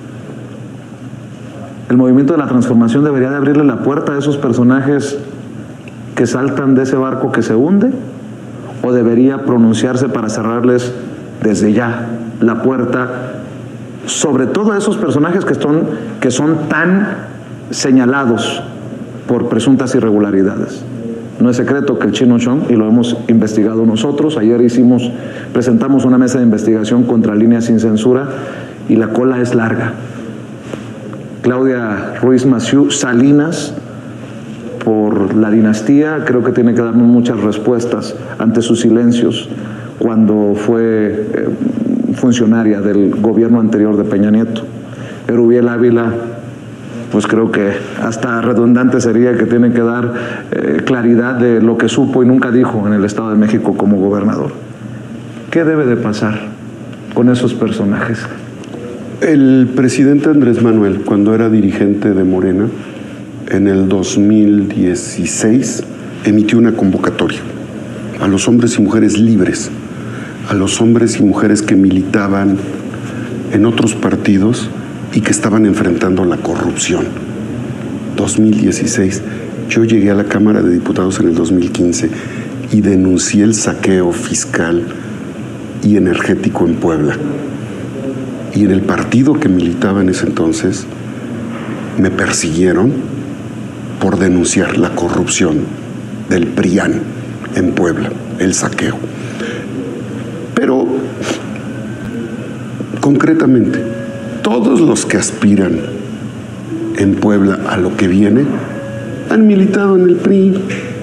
El movimiento de la transformación debería de abrirle la puerta a esos personajes que saltan de ese barco que se hunde, o debería pronunciarse para cerrarles desde ya la puerta, sobre todo a esos personajes que son tan señalados por presuntas irregularidades. No es secreto que el Chino Chong, y lo hemos investigado nosotros, ayer presentamos una mesa de investigación contra Líneas Sin Censura, y la cola es larga. Claudia Ruiz Massieu Salinas, por la dinastía, creo que tiene que darnos muchas respuestas ante sus silencios cuando fue funcionaria del gobierno anterior de Peña Nieto. Erubiel Ávila, pues creo que hasta redundante sería que tiene que dar claridad de lo que supo y nunca dijo en el Estado de México como gobernador. ¿Qué debe de pasar con esos personajes? El presidente Andrés Manuel, cuando era dirigente de Morena, en el 2016 emitió una convocatoria a los hombres y mujeres libres, a los hombres y mujeres que militaban en otros partidos y que estaban enfrentando la corrupción. 2016. Yo llegué a la Cámara de Diputados en el 2015 y denuncié el saqueo fiscal y energético en Puebla. Y en el partido que militaba en ese entonces me persiguieron por denunciar la corrupción del PRIAN en Puebla, el saqueo. Pero, concretamente, todos los que aspiran en Puebla a lo que viene, han militado en el PRI.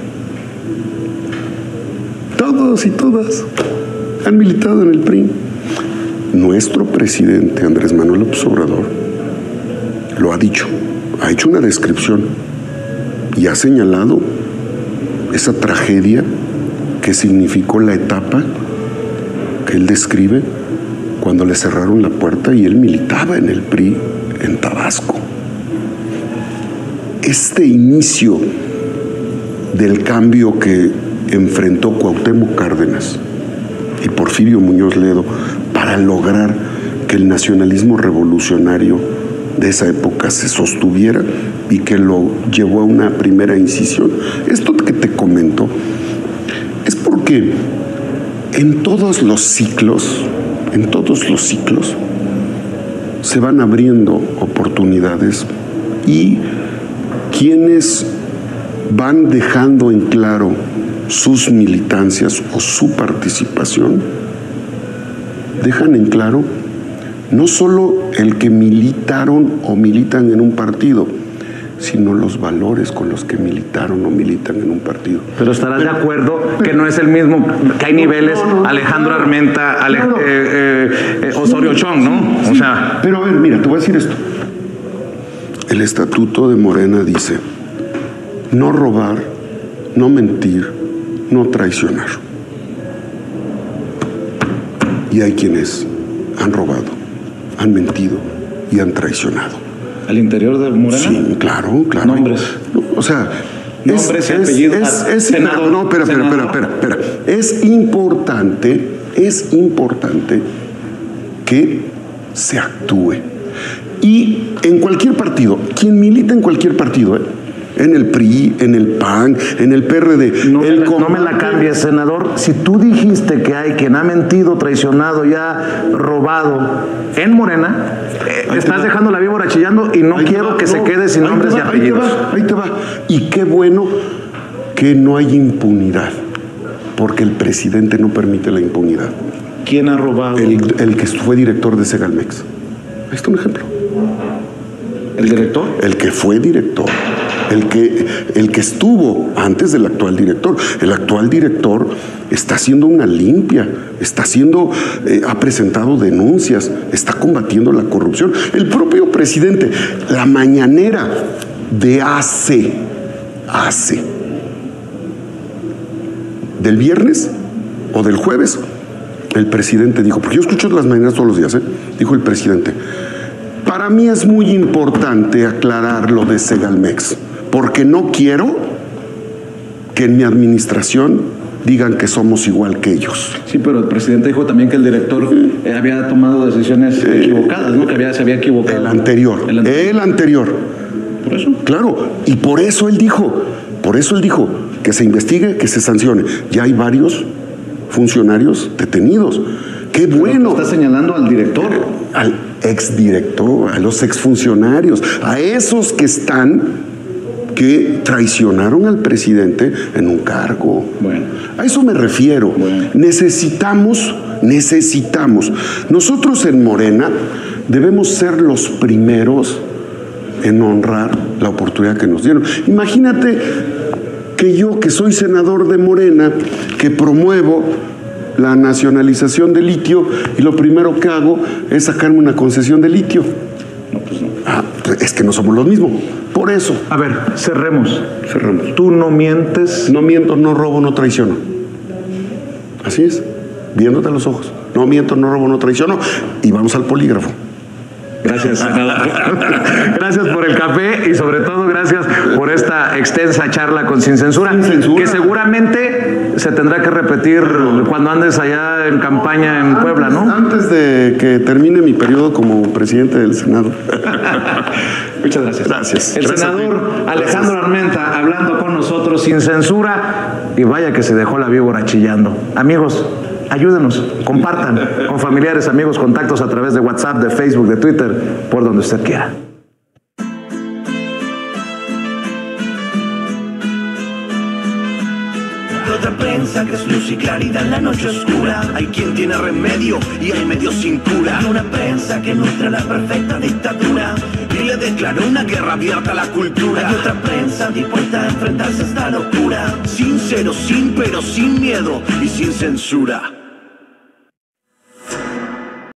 Todos y todas han militado en el PRI. Nuestro presidente Andrés Manuel López Obrador lo ha dicho, ha hecho una descripción y ha señalado esa tragedia que significó la etapa que él describe cuando le cerraron la puerta y él militaba en el PRI en Tabasco. Este inicio del cambio que enfrentó Cuauhtémoc Cárdenas y Porfirio Muñoz Ledo para lograr que el nacionalismo revolucionario de esa época se sostuviera y que lo llevó a una primera incisión. Esto que te comento es porque en todos los ciclos se van abriendo oportunidades y quienes van dejando en claro sus militancias o su participación, dejan en claro no solo el que militaron o militan en un partido, sino los valores con los que militaron o militan en un partido. Pero estarás de acuerdo que no es el mismo, que hay niveles, Alejandro Armenta, Osorio Chong, ¿no? Sí, o sea, pero a ver, mira, te voy a decir esto. El estatuto de Morena dice: no robar, no mentir, no traicionar. Y hay quienes han robado, han mentido y han traicionado. ¿Al interior de Morena? Sí, claro. ¿Nombres? No, o sea, nombres y apellidos. Senador. No, espera. Es importante que se actúe. Y en cualquier partido, quien milita en cualquier partido, en el PRI, en el PAN, en el PRD. No me la cambies, senador. Si tú dijiste que hay quien ha mentido, traicionado y ha robado en Morena, estás dejando la víbora chillando y no quiero que se quede sin nombres y apellidos. Ahí te va. Y qué bueno que no hay impunidad, porque el presidente no permite la impunidad. ¿Quién ha robado? El que fue director de Segalmex. Ahí está un ejemplo. ¿El director? El que fue director. El que estuvo antes del actual director. El actual director está haciendo una limpia, ha presentado denuncias, está combatiendo la corrupción. El propio presidente, la mañanera de hace del viernes o del jueves, el presidente dijo, porque yo escucho las mañaneras todos los días, dijo el presidente: para mí es muy importante aclarar lo de Segalmex, porque no quiero que en mi administración digan que somos igual que ellos. Sí, pero el presidente dijo también que el director había tomado decisiones equivocadas, ¿no? Que se había equivocado. El anterior. ¿Por eso? Claro, y por eso él dijo que se investigue, que se sancione. Ya hay varios funcionarios detenidos. ¡Qué bueno! Está señalando al director. Al exdirector, a los exfuncionarios, a esos que traicionaron al presidente en un cargo. Bueno. A eso me refiero. Bueno. Necesitamos. Nosotros en Morena debemos ser los primeros en honrar la oportunidad que nos dieron. Imagínate que yo, que soy senador de Morena, que promuevo la nacionalización de litio, y lo primero que hago es sacarme una concesión de litio. No, pues no. Es que no somos los mismos. Por eso. A ver, cerremos. Tú no mientes. No miento, no robo, no traiciono. Así es, viéndote a los ojos. No miento, no robo, no traiciono. Y vamos al polígrafo. Gracias, senador. Gracias por el café y sobre todo gracias por esta extensa charla con Sin Censura, que seguramente se tendrá que repetir cuando andes allá en campaña en Puebla, ¿no? Antes de que termine mi periodo como presidente del Senado. Muchas gracias. Gracias. El senador Alejandro Armenta hablando con nosotros Sin Censura, y vaya que se dejó la víbora chillando. Amigos, ayúdenos, compartan con familiares, amigos, contactos a través de WhatsApp, de Facebook, de Twitter, por donde usted quiera. Otra prensa que es luz y claridad en la noche oscura. Hay quien tiene remedio y hay medios sin cura. Una prensa que nutre la perfecta dictadura. y le declaró una guerra abierta a la cultura. Hay otra prensa dispuesta a enfrentarse a esta locura, sincero, sin pero, sin miedo y sin censura.